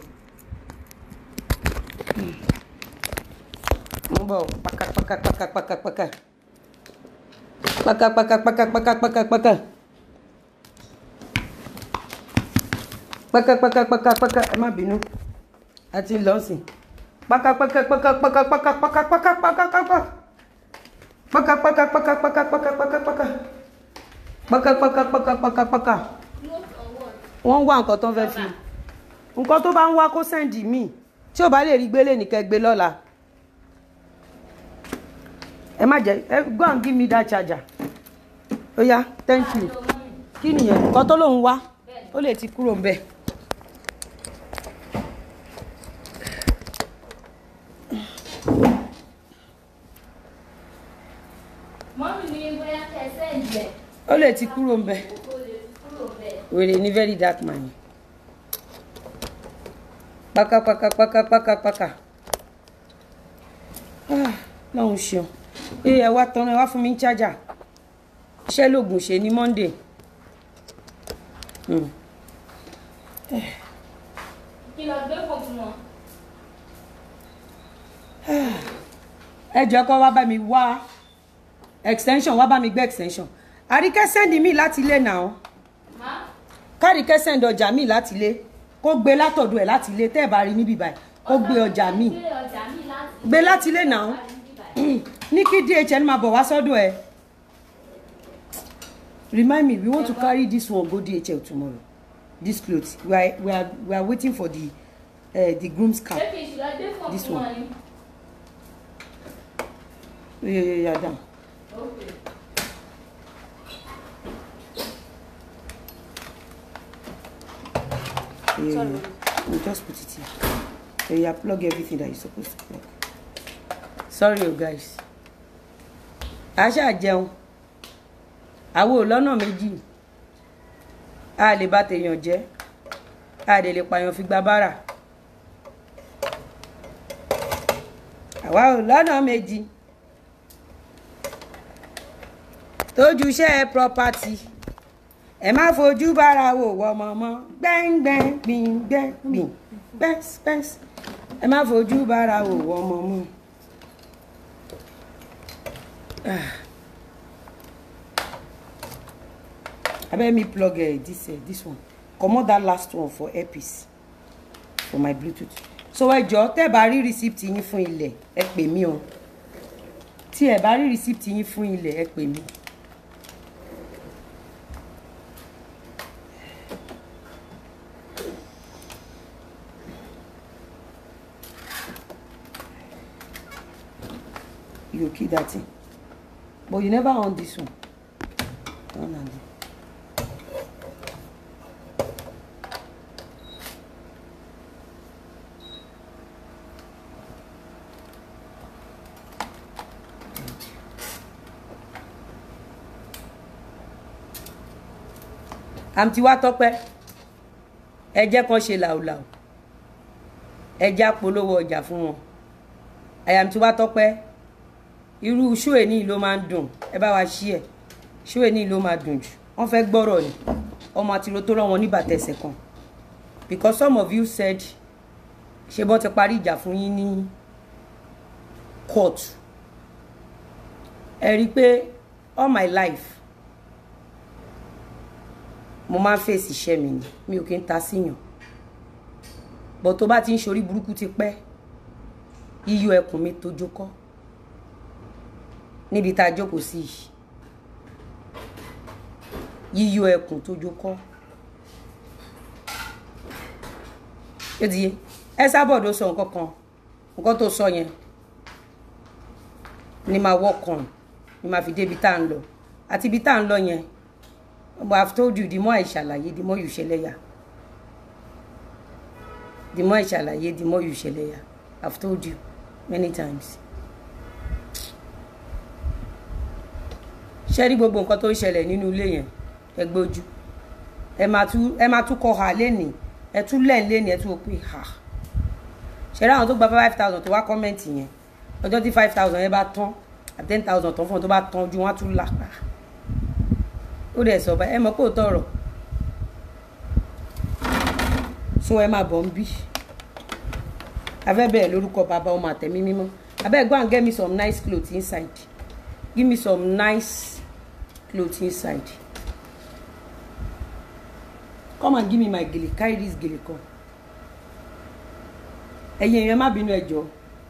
Ń bọ̀ paka paka paka paka paka. Paka paka paka paka paka paka. Paka paka paka paka ẹ má bínú. A ti lọ sìn. Paka paka paka paka paka paka paka paka paka. Paka paka paka paka paka paka paka. Paka paka paka paka paka. Wọ́n wá nǹkan tó ń fẹ́ fi. Nǹkan tó bá ń wá kó send mi. Tí ó bá lè rí gbélé ní kẹ́ gbé lọ́la. Ẹ má jẹ́ go and give me that charger. Ó yá, thank you. Kí nìyẹn? Nǹkan tó lóun wá. Ó lè ti kúrò ńbẹ̀. Mọ́mí ní bóyá kẹsẹ̀ ń jẹ. Ó lè ti kúrò ńbẹ̀. Wèrè ní very dark man. Paka paka paka paka paka. Ah, lọ́hùn ṣeun. Ẹ ẹ wá tán ẹ wá fún mi ní charger. Iṣẹ́ lògùn ṣe ní Monday. Hmm. Kí lọ gbé fún fún wọn. Ẹ jọ̀ọ́ kó wá bá mi wá extension wá bá mi gbé extension. Àríkẹ́ send mi láti ilé náà. Ma? Kárìkẹ́ send ọjà mi láti ilé. Kó gbé látọ̀dọ̀ ẹ̀ láti ilé tẹ́ ẹ bá rí níbí báyìí. Kó gbé ọjà mi. Gbé láti ilé náà. Ní kí D H L máa bọ̀ wá sọ́dọ̀ ẹ. Remind me, we want to carry this one go D H L tomorrow. This clothes. We are we are we are waiting for the uh, the groom's car. This one. Yeah, yeah, yeah, down. Okay. Yeah, sorry. We just put it here. So you plug everything that you're supposed to plug. Sorry, you guys. Asha jẹun. Àwo lọ́nà méjì. A lè bá tèèyàn jẹ́. A lè lè pààyàn fi gba bára. Àwa ò lọ́nà méjì. Tójú iṣẹ́ property. Ẹ má fojú bára wò wọ mọ́mọ́. Gbẹ́ngbẹ́ng gbìngbẹ́ng gbìn. Pẹ́s pẹ́s. Ẹ má fojú bára wò wọ mọ́mọ́. Abeg me plug uh, this uh, this one. Comot that last one for earpiece for my Bluetooth. So ẹ jọ̀ọ́ tẹ́ bá rí receipt yín fún ilẹ̀ ẹ pè mí o. Tí ẹ bá rí receipt yín fún ilẹ̀ ẹ pè mí. you keep that thing. But you never on this one. On and I'm Tiwa Tọ́pẹ́. Ẹ jẹ́ kan ṣe làwùlàwù. Ẹ já polówó ọjà fún wọn. I am Tiwa Tọ́pẹ́. Irú show eni ló máa ń dùn. Ẹ bá wa share. Show eni ló máa dùn jù. Wọ́n fẹ́ gbọ́rọ̀ ni. Ọmọ àtìró tó rán wọn ní bàtẹ̀sẹ̀ kan. Because some of you said ṣé bọ́n ti parí ìjà fún yín ní court. Ẹ rí pé all my life mo máa ń fèsì iṣẹ́ mi ni, mi ò kí ń ta síyàn. But tó bá ti ń ṣorí burúkú ti pẹ́, yíyọ ẹkùn mi tó jókọ́ níbi tá a jókòó sí yìí. Yíyọ ẹkùn tó jókọ́. Ó ti yé. Ẹ sábọ̀dọ̀ sọ nǹkan kan, nǹkan tó sọ yẹn ni máa work on, ni máa fi débi tá à ń lọ. Àti ibi tá à ń lọ yẹn, but I've told you, the more I ṣàlàyé, the more you ṣẹlẹ́yà. The more I ṣàlàyé, the more you ṣẹlẹ́yà. I've told you many times. Ṣé rí gbogbo nǹkan tó ń ṣẹlẹ̀ nínú ilé yẹn, ẹ gbójú. Ẹ máa tú ẹ máa tú kọ ha lénìí, ẹ tú lẹ́ǹ lénìí, ẹ tú o pé ha. Ṣé rí àwọn tó gba five thousand tó wá kọ́mẹ̀ntì yẹn, ọjọ́ tí five thousand yẹn bá tán, àti ten thousand tán fún ọ tó bá tán ojú wọn á tún là pa. Ó dẹ̀ sọ bá ẹ mọ̀ pé ó tọrọ. So ẹ máa bọ̀ ń bí. Afẹ́ bẹ̀rẹ̀ lórúkọ bàbá ọmọ àtẹ̀mí mímọ́. Abeg go and get me some nice clothes inside. Give me some nice clothes inside. Come and give me my gele. Carry this gele come. Ẹ̀yin ẹ má bínú ẹ jọ̀ọ́.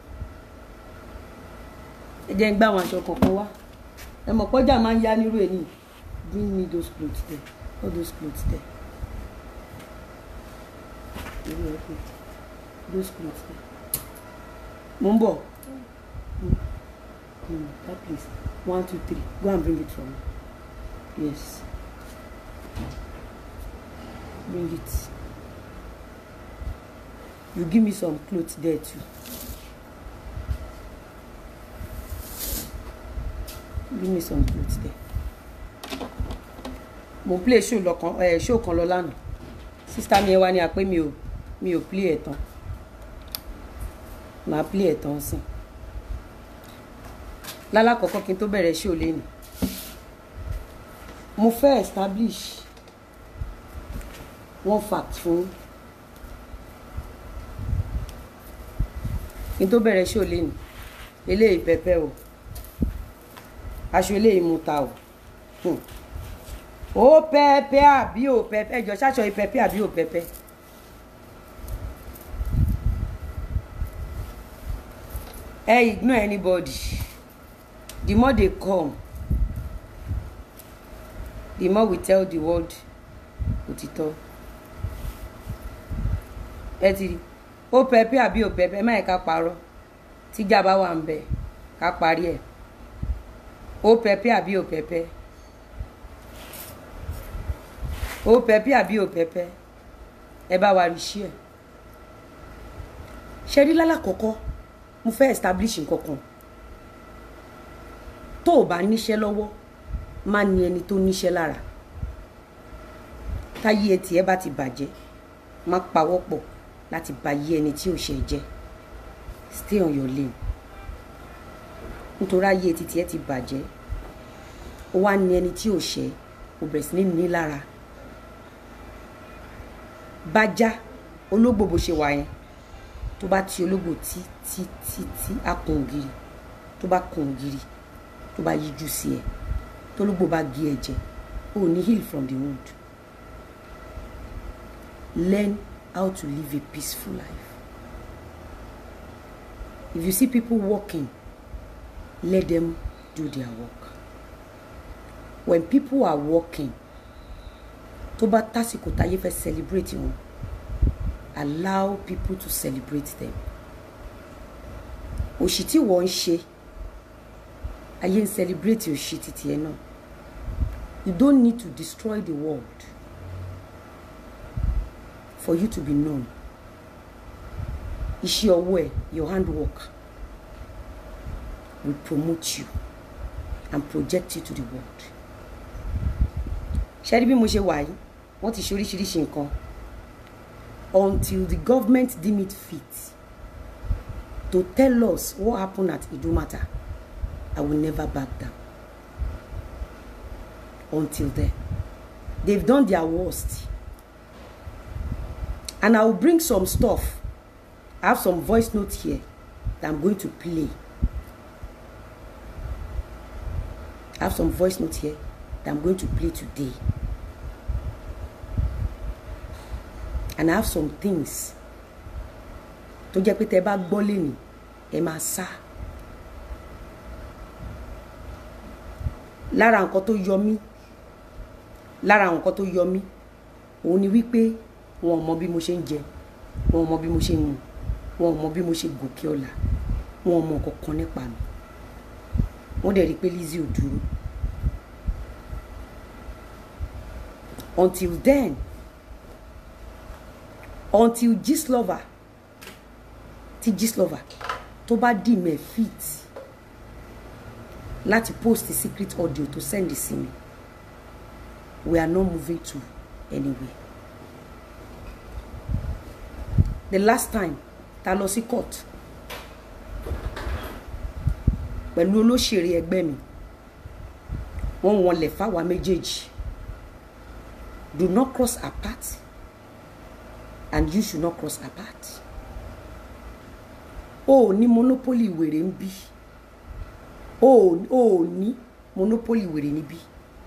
Ẹ jẹ́ n gbá àwọn aṣọ kankan wá. Ẹ mọ̀ pé ọjà máa ń yá nírú èyí. Bring me those clothes there. All those clothes there. Those clothes there. Mumbo. Mm. Mm. That place. One, two, three. Go and bring it from me. Yes. Bring it. You give me some clothes there too. Give me some clothes there. Mo play show lọ́kàn eh show kan lọ lánàá. Sister mi ẹ wá ní a pé mi ò mi ò play ẹ̀ tán. Màá play ẹ̀ tán sí. Lálá kọ́kọ́ kí n tó bẹ̀rẹ̀ show lẹ́nu. Mo fẹ́ establish one fact fún kí n tó bẹ̀rẹ̀ show lẹ́nu. Eléyìí pẹpẹ o. Aṣọ eléyìí mu ta o. Hmm. O pepe àbí o pepe ẹjọ ṣaṣọ pepe àbí o pepe. Ẹ ignore anybody. The more they come, the more we tell the world òtítọ́. Ẹ ti rí. O pepe àbí o pepe má ẹ ká parọ́. Tíjà bá wà ńbẹ̀ ká parí ẹ̀. O pepe àbí o pepe. O pepe àbí o pepe. Ẹ bá wa rí share. Ṣé rí lálá kọ́kọ́ mo fẹ́ establish nǹkan kan. Tó bá níṣẹ́ lọ́wọ́ má ní ẹni tó níṣẹ́ lára. Táyé ẹ tí ẹ bá ti bàjẹ́ má pawọ́pọ̀ láti bà yé ẹni tí ò ṣe jẹ́. Stay on your lane. Nítorí ayé ti tí ẹ ti bàjẹ́. Ó wá ní ẹni tí ò ṣe ó bẹ̀rẹ̀ sí ní ní lára. Bájá ológbò bó ṣe wà yẹn tó bá ti ológbò tí tí tí tí á kun ògiri tó bá kun ògiri tó bá yíjú sí ẹ tó ológbò bá gé ẹ jẹ ó ní heal from the wound. Learn how to live a peaceful life. If you see people walking, let them do their work. When people are walking, tó bá tásìkò táyé fẹ́ celebrate wọn, allow people to celebrate them. Òṣì tí wọ́n ń ṣe ayé ń celebrate òṣì títí ẹ náà. You don't need to destroy the world for you to be known. Iṣẹ́ ọwọ́ ẹ, your handwork will promote you and project you to the world. Ṣé rí bí mo ṣe wà yìí, wọ́n ti ṣe oríṣiríṣi nǹkan until the government deem it fit to tell us what happened at Idumata. I will never back down. Until then, they've done their worst. And I will bring some stuff. I have some voice notes here that I'm going to play. I have some voice notes here that I'm going to play today. And I have some things tó jẹ́ pé tẹ́ bá gbọ́ lẹ́ni ẹ máa sá. Lára nǹkan tó yọ mí lára nǹkan tó yọ mí òun ni wípé wọn ò mọ bí mo ṣe ń jẹ, wọn ò mọ bí mo ṣe ń mu, wọn ò mọ bí mo ṣe gòkè ọlà, wọn ò mọ kankan nípa mi. Wọ́n dẹ̀ rí pé Lizzy ò dúró. Until then, until Gistlover tí Gistlover tó bá dì mẹ́ fit láti post the secret audio to send it sí mi, we are not moving to anywhere. The last time ta lọ sí court pẹ̀lú olóṣèré ẹgbẹ́ mi, wọ́n wọlé fáwa méjèèjì. Do not cross our path and you should not cross our path. O ní monopoly wèrè ń bí. O ò ní monopoly wèrè níbí.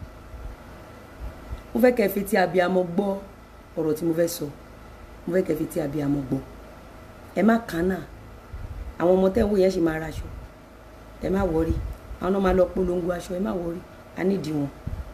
Mo fẹ́ kẹ́ fi tí abiyamọ gbọ́ ọ̀rọ̀ tí mo fẹ́ sọ. Mo fẹ́ kẹ́ fi tí abiyamọ gbọ́. Ẹ má kánà. Àwọn ọmọ tẹ́ ń wò yẹn ṣì máa raṣọ. Ẹ má worry. Àwọn náà máa lọ polongo aṣọ. Ẹ má worry. A nídìí wọn.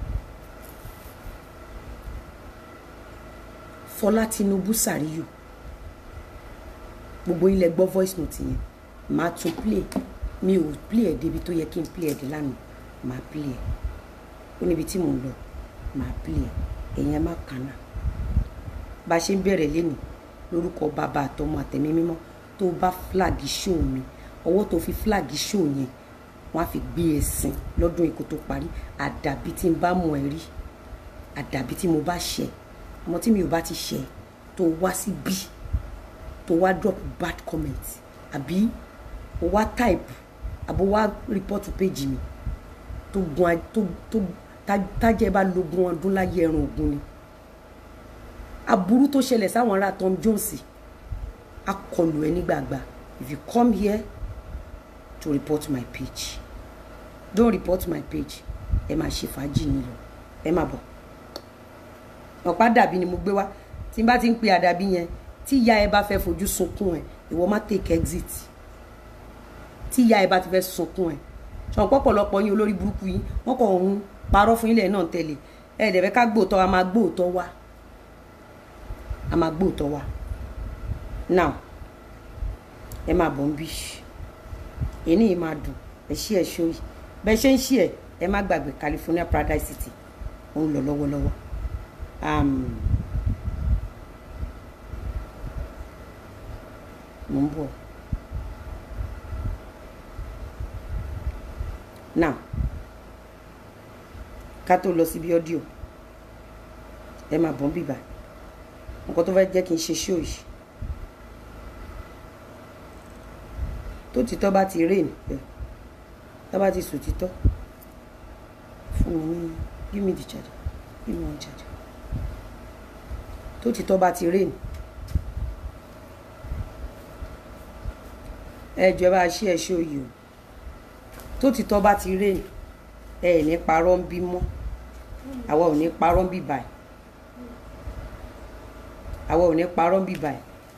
Fọlá Tinubu Sàríyù. Gbogbo ilẹ̀ gbọ́ voice note yẹn. Màá tún play. Mi ò play ẹ̀ débi tó yẹ kí n play ẹ̀ dé lánàá. Màá play ẹ̀. Ó níbi tí mò ń lọ. Màá play ẹ̀. Ẹ̀yin ẹ má kánà. Bá ṣe ń bẹ̀rẹ̀ lénìí lórúkọ bàbá àtọmọ àtẹ̀mí mímọ́ tó bá flag show mi. Ọwọ́ tó fi flag show yẹn wọ́n á fi gbé ẹ̀sìn lọ́dún ikú tó parí. Àdàbí tí n bá mọ̀ ẹ́ rí. Àdàbí tí mo bá ṣẹ̀. Ọmọ tí mi ò bá ti ṣẹ̀ tó wá sí bí tó wá drop bad comment àbí ó wá type àbó wá report page mi tó gun tó tó tájẹ́ bá lógún ọdún láyé ẹran ògún ni. Aburú tó ṣẹlẹ̀ sáwọn ará Tom Jones akọlù ẹ nígbàgbà. If you come here to report my page, don't report my page. Ẹ máa ṣe fàájì ni lọ. Ẹ má bọ̀. Ọ̀pá dàbí ni mo gbé wá. Tí n bá ti ń pe àdàbí yẹn, tí ìyá ẹ bá fẹ́ fojú sunkún ẹ, ìwọ má take exit. Tí ìyá ẹ bá ti fẹ́ sunkún ẹ. Ṣọ̀n pọ̀pọ̀lọpọ̀ yín olórí burúkú yín, wọ́n kàn ń parọ́ fún ilẹ̀ náà tẹ́lẹ̀. Ẹ dẹ̀ fẹ́ ká gbóòtọ́, a máa gbóòtọ́ wá. A máa gbóòtọ́ wá. Now, ẹ máa bọ̀ ń bí. Èní yìí máa dùn. Ẹ ṣí ẹ̀ ṣó yìí. Bẹ́ẹ̀ ṣe ń ṣí ẹ̀, ẹ má gbàgbé California Paradise City. Ó ń lọ lọ́wọ́lọ́wọ́. Um, mo ń bọ̀. Now, ká tó lọ síbi audio, ẹ máa bọ̀ ń bíbá. Nǹkan tó fẹ́ jẹ́ kí n ṣe show yìí. Tó títọ́ bá ti rain, tó bá ti sùn títọ́. Fún mi ní, give me the charger. Give me one charger. Tó títọ́ bá ti rain. Ẹ jọ̀ọ́ bá ṣe ẹ show yìí o. Tó títọ́ bá ti rain. Ẹ ní parọ́ ń bí mọ́. Àwa ò ní parọ́ ń bí báyìí. Àwa ò ní parọ́ ń bí báyìí.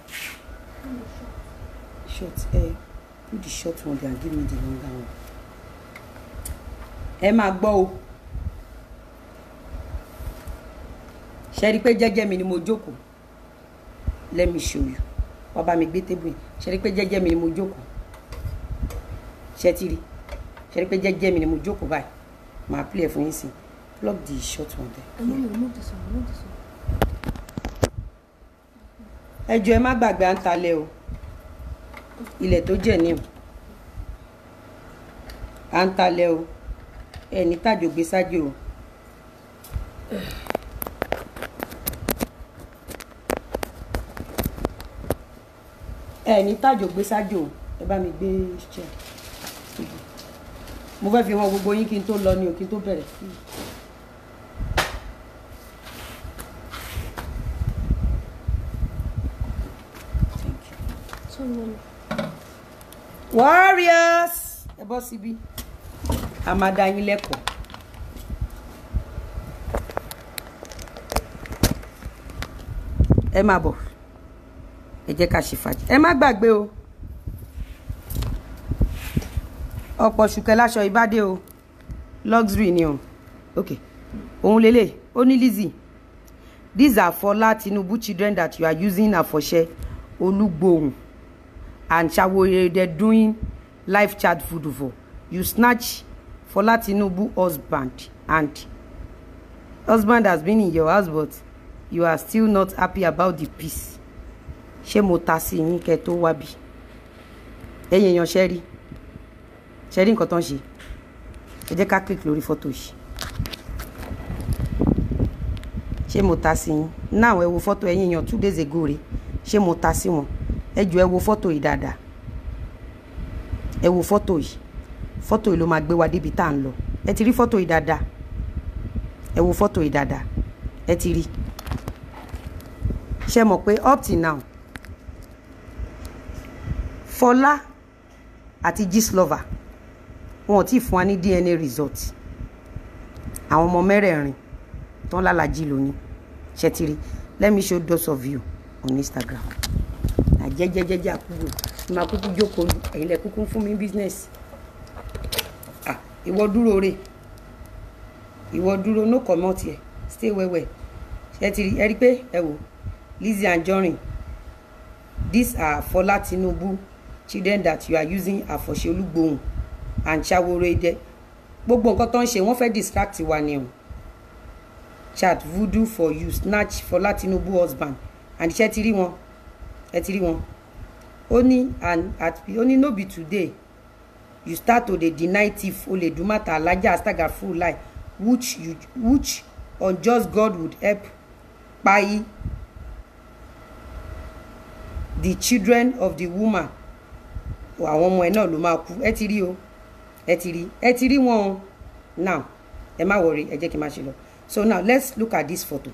Short, eh, put the short one there and give me the longer one. Ẹ máa gbọ́ o. Ṣé rí pé jẹ́jẹ́ mi ni mo jókòó. Let me show you. Wá bá mi gbé table yìí. Ṣé rí pé jẹ́jẹ́ mi ni mo jókòó. Ṣé ti rí? ṣe rí pé jẹ́jẹ́ mi ni mo jókòó báyìí màá play ẹ̀ fún yín sí plug the short one there. Mommy, remove this one, remove this one. ẹ jọ̀ọ́ ẹ má gbàgbé à ń talẹ̀ o ilẹ̀ tó jẹ̀ ní o à ń talẹ̀ o ẹ ní tàjò gbé sájò o. ẹ ní tàjò gbé sájò o ẹ bá mi gbé chair mo fẹ́ fi hàn gbogbo yín kí n tó lọ ní o kí n tó bẹ̀rẹ̀. Warriors ẹ bọ́ síbí a máa dá yín lẹ́kọ̀ọ́ ẹ máa bọ̀ ẹ jẹ́ ká ṣe fàájì ẹ má gbàgbé o ọ̀pọ̀ ṣùkẹ́ láṣọ ìbádé o luxury ni o ok òun lélẹ̀ ó ní Lizzy these are Fola Tinubu children that you are using Afoshe Olugbohun and Shawore they're doing live chat voodoo for you snatch Fola Tinubu husband and husband has been in your house but you are still not happy about the peace ṣé mo ta sí yín kẹ́ tó wá bí ẹ̀yin èèyàn ṣe rí ṣe rí nǹkan tó ń ṣe ẹ jẹ́ ká click lórí fọ́tò yìí ṣé mo ta sí yín náà ẹ wo fọ́tò ẹ̀yin èèyàn two days ago rè ṣé mo ta sí wọn ẹ jọ̀ọ́ ẹ wo fọ́tò yìí dáadáa ẹ wo fọ́tò yìí fọ́tò yìí ló máa gbé wa débi tá à ń lọ ẹ ti rí fọ́tò yìí dáadáa ẹ wo fọ́tò yìí dáadáa ẹ ti rí ṣe mọ̀ pé up till now Fọlá àti Gistlover wọn ò tí ì fún wa ní D N A result àwọn ọmọ mẹ́rẹ̀ẹ̀rin tán lálàjì lóyún ṣe ti rí let me show those of you on Instagram àjẹjẹjẹjẹ àkúgbò ní máa kúkú jókòó ẹ̀yin lẹ kúkú fún mi business ah ìwọ dúró re ìwọ dúró no comment here stay well well ṣe ti rí ẹ rí pé ẹ wò Lizzy Anjorin these are Fola Tinubu children that you are using Afoshe Olugbohun and Shawore de gbogbo nǹkan tó ń ṣe wọ́n fẹ́ distract wa ni o chat voodoo for you snatch Fola Tinubu husband and ṣe ti rí wọn ẹ ti rí wọn ó ní and at ó ní no be today you start to dey deny thief o lè dùn mata alájà astaga full lie which you which unjust God would help kpai the children of the woman àwọn ọmọ ẹ náà ló máa kú ẹ ti rí o ẹ ti rí ẹ ti rí wọn o now ẹ má worry ẹ jẹ́ kí n má ṣe lọ so now let's look at this photo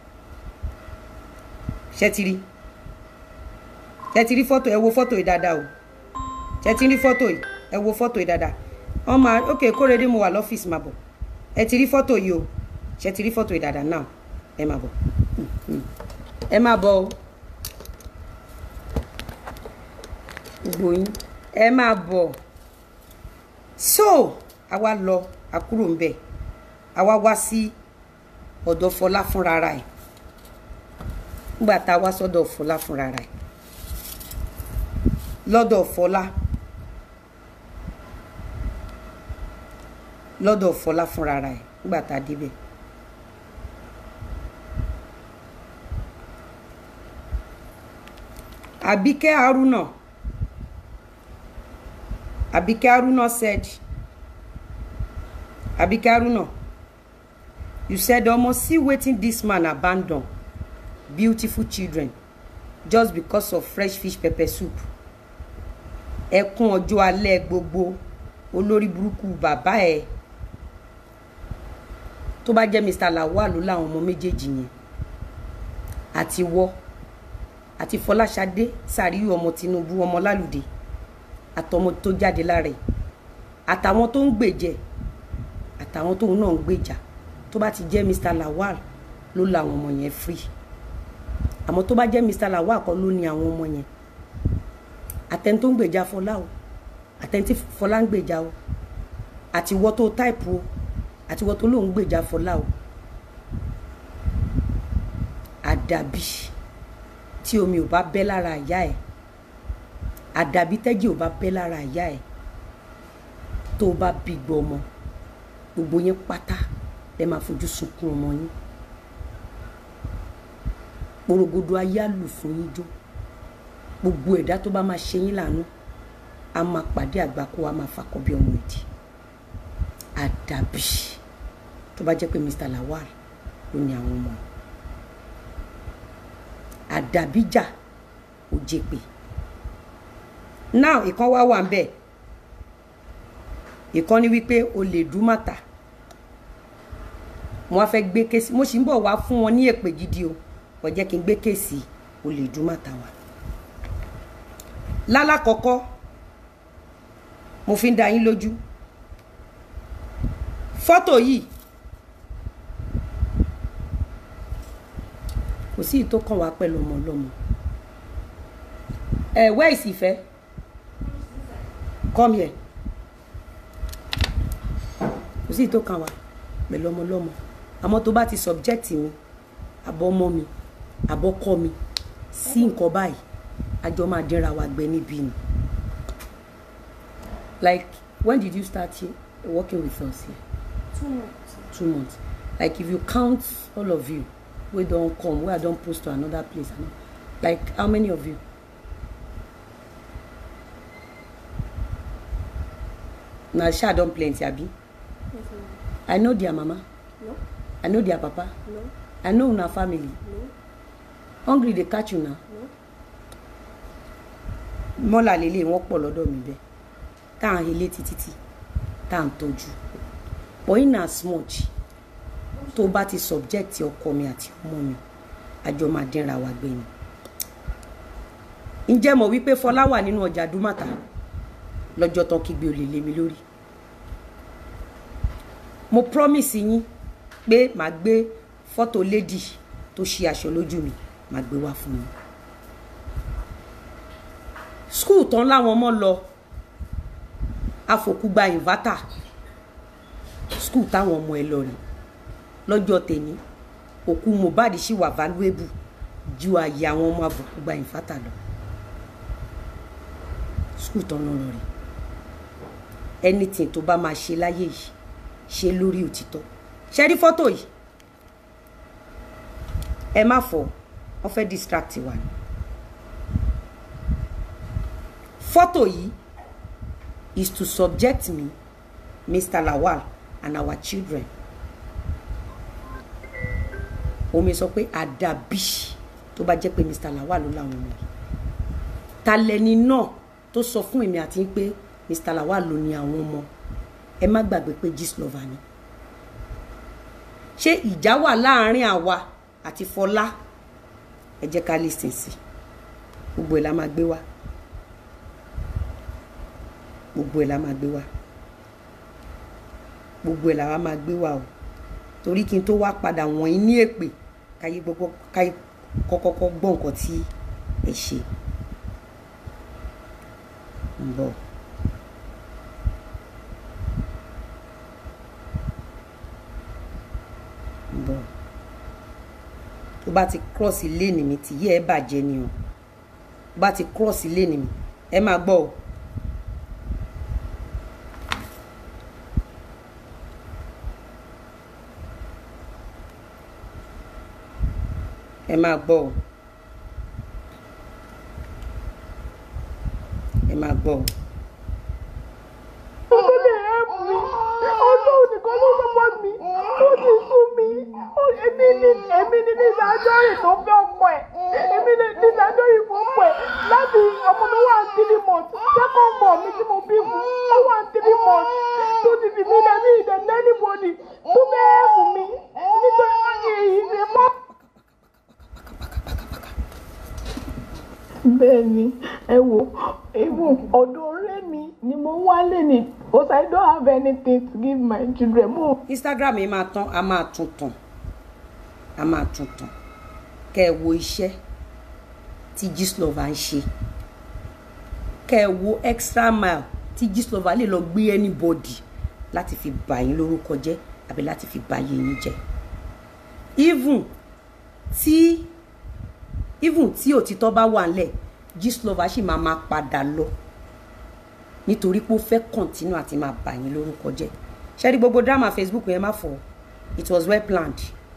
ṣé ti rí ẹ ti rí photo ẹ wo photo yìí dáadáa o ṣé ti rí photo yìí ẹ wo photo yìí dáadáa wọ́n máa ok Kórèdé mo wà lọ́fíìsì máa bọ̀ ẹ ti rí photo yìí o ṣé ti rí photo yìí dáadáa now ẹ má bọ̀ ẹ má bọ̀ o gbogbo yín ẹ má bọ̀ so àwa lọ àkúrò ń bẹ̀ àwa wá sí ọ̀dọ̀ Fọlá fúnra rẹ̀ nígbà tá a wá sọ́dọ̀ Fọlá fúnra rẹ̀ lọ́dọ̀ Fọlá lọ́dọ̀ Fọlá fúnra rẹ̀ nígbà tá a débẹ̀ Àbíkẹ́ Haruna Àbíkẹ́ Haruna said Àbíkẹ́ Haruna you said almost see wetin this man abandon beautiful children just because of fresh fish pepper soup ẹkún ọjọ́ alẹ́ gbogbo olórí burúkú bàbá ẹ̀ tó bá jẹ́ Mr Lawal ló láwọn ọmọ méjèèjì yẹn àti wọ́ àti Fọláṣadé Sàríù ọmọ Tinubu ọmọ Lálùdé àtọmọ tó jáde lára ẹ̀ àtàwọn tó ń gbèjẹ àtàwọn tó náà ń gbèjà tó bá ti jẹ́ Mr Lawal ló láwọn ọmọ yẹn free àmọ́ tó bá jẹ́ Mr Lawal kọ́ ló ní àwọn ọmọ yẹn àtẹni tó ń gbèjà Fọlá o àtẹni tí Fọlá ń gbèjà o àti wọ́ tó táìpù o àti wọ́ tó lóun gbèjà Fọlá o àdàbí tí omi ò bá bẹ́ lára àyà ẹ̀ àdàbí tẹ́jì ò bá bẹ́ lára àyà ẹ̀ tó bá bí gbọ́ ọmọ gbogbo yín pátá lẹ máa fojú sunkún ọmọ yín porogodo ayé àlù fún yín jó gbogbo ẹ̀dá tó bá máa ṣe yín lànà a máa pàdé àgbákò a máa fakọ bí ọmọ ìdí àdàbí tó bá jẹ́ pé Mr. Lawal ló ní àwọn ọmọ àdàbíjà ó jẹ́ pé now ìkan wá wà ń bẹ̀ ìkan ní wípé o lè dú màtà mo wá fẹ́ gbé kéèsì mo sì ń bọ̀ wá fún wọn ní èpè gidi o kò jẹ́ kí n gbé kéèsì o lè dú màtà wá lálákọ̀ọ́kọ́ mo fi ń dá yín lójú fọ́tò yìí kò sí ìtó kàn wá pẹ̀lú ọmọ ọlọ́mọ ẹ̀ where is Ìfẹ́ come here kò sí ìtó kàn wá pẹ̀lú ọmọ ọlọ́mọ àmọ́ tó bá ti subject mi àbọ̀ ọmọ mi àbọ̀ kọ́ mi sí nǹkan báyìí àjọ máa dínra wa gbẹ níbí ni. Like, when did you start here, working with us here? Two months. Two months. Like, if you count all of you, we don't come, we don't post to another place. Like, how many of you? Now, Sha don't plenty, Abi. Yes, ma'am. I know their mama. No. I know their papa. No. I know una family. No. Hungry, they catch you now. No. Mọ́là lélẹ̀ wọ́n pọ̀ lọ́dọ̀ mi bẹ́ẹ̀. Tá à ń helé títí tá à ń tọ́jú. But in as much tó bá ti subject ọkọ mi àti ọmọ mi àjọ máa dínra wa gbé ni. Ǹjẹ́ mọ̀ wípé Fọlá wà nínú ọjà Dúmàtà lọ́jọ́ tán kígbe olè lé mi lórí. Mo promise yín pé màá gbé fọ́tò lady tó ṣe aṣọ lójú mi màá gbé wá fún yín. School tán láwọn ọmọ lọ afòkúgba inverter school táwọn ọmọ ẹ lọ rí lọ́jọ́ tèmi òkú Mohbad sì wà valuable ju àyè àwọn ọmọ afòkúgba inverter lọ school tán lọ rí anything tó bá máa ṣe láyé yìí ṣe lórí òtítọ́ ṣe rí fọ́tò yìí ẹ má fọ wọ́n fẹ́ distract wa ni fọ́tò yìí is to subject me, Mister Lawal, and our children. Omi sọ pé àdàbí tó bá jẹ́ pé Mister Lawal ló láwọn ọmọ yìí. Ta lẹni náà tó sọ fún èmi àti pé Mister Lawal ló ní àwọn ọmọ. Ẹ má gbàgbé pé Gistlover ni. Ṣé ìjà wà láàrin àwa àti Fọlá? Ẹ jẹ́ ká listen sí. Gbogbo ẹ̀ la máa gbé wá. Gbogbo ẹ̀ la máa gbé wá gbogbo ẹ̀ la wá máa gbé wá o torí kí n tó wá padà wọ̀nyí ní èpè káyé gbogbo káyé kọ́kọ́kọ́ gbọ́ nǹkan tí ẹ ṣe ń bọ̀ ń bọ̀ tó bá ti cross ilé ni mi tí yẹ ẹ bàjẹ́ ni o tó bá ti cross ilé ni mi ẹ máa gbọ́ o. ẹ máa gbọ́ o ẹ máa gbọ́ o. Ó lè help mi. Ọlọ́run nìkan ló support mi. Ó ti sú mi. Èmi ni èmi ni ní ìdájọ́rì tó fẹ́ ọkọ ẹ̀. Èmi ni ní ìdájọ́rì fún ọkọ ẹ̀. Láti ọmọ tó wà ní three months. Second born mi tí mo bí fún. Ó wà ní three months. Tó ti fi mí lẹ́mí ìdẹ̀ndẹ́ anybody. Tó fẹ́ help mi. Nítorí wọ́n ṣe èyí ṣe mọ́. Bẹ́ẹ̀ni, ẹ wo, even ọ̀dọ̀ ọ̀rẹ́ mi ni mo wálé ní because I don't have anything to give my children. Mo Instagram yìí máa tán, a máa tún tàn, a máa tún tàn. Kẹ́ ẹ wo iṣẹ́ tí Gistlover ń ṣe. Kẹ́ ẹ wo extra mile tí Gistlover lè lọ gbé anybody láti fi bà yín lórúkọ jẹ́ àbí láti fi bà yé yín jẹ́. Even tí even tí òtítọ́ bá wà ńlẹ̀ Gistlover sì máa máa padà lọ nítorí pé ó fẹ́ continue àti máa bà yín lórúkọ jẹ́. Ṣé rí gbogbo drama Facebook yẹn má fọ́, it was well planned.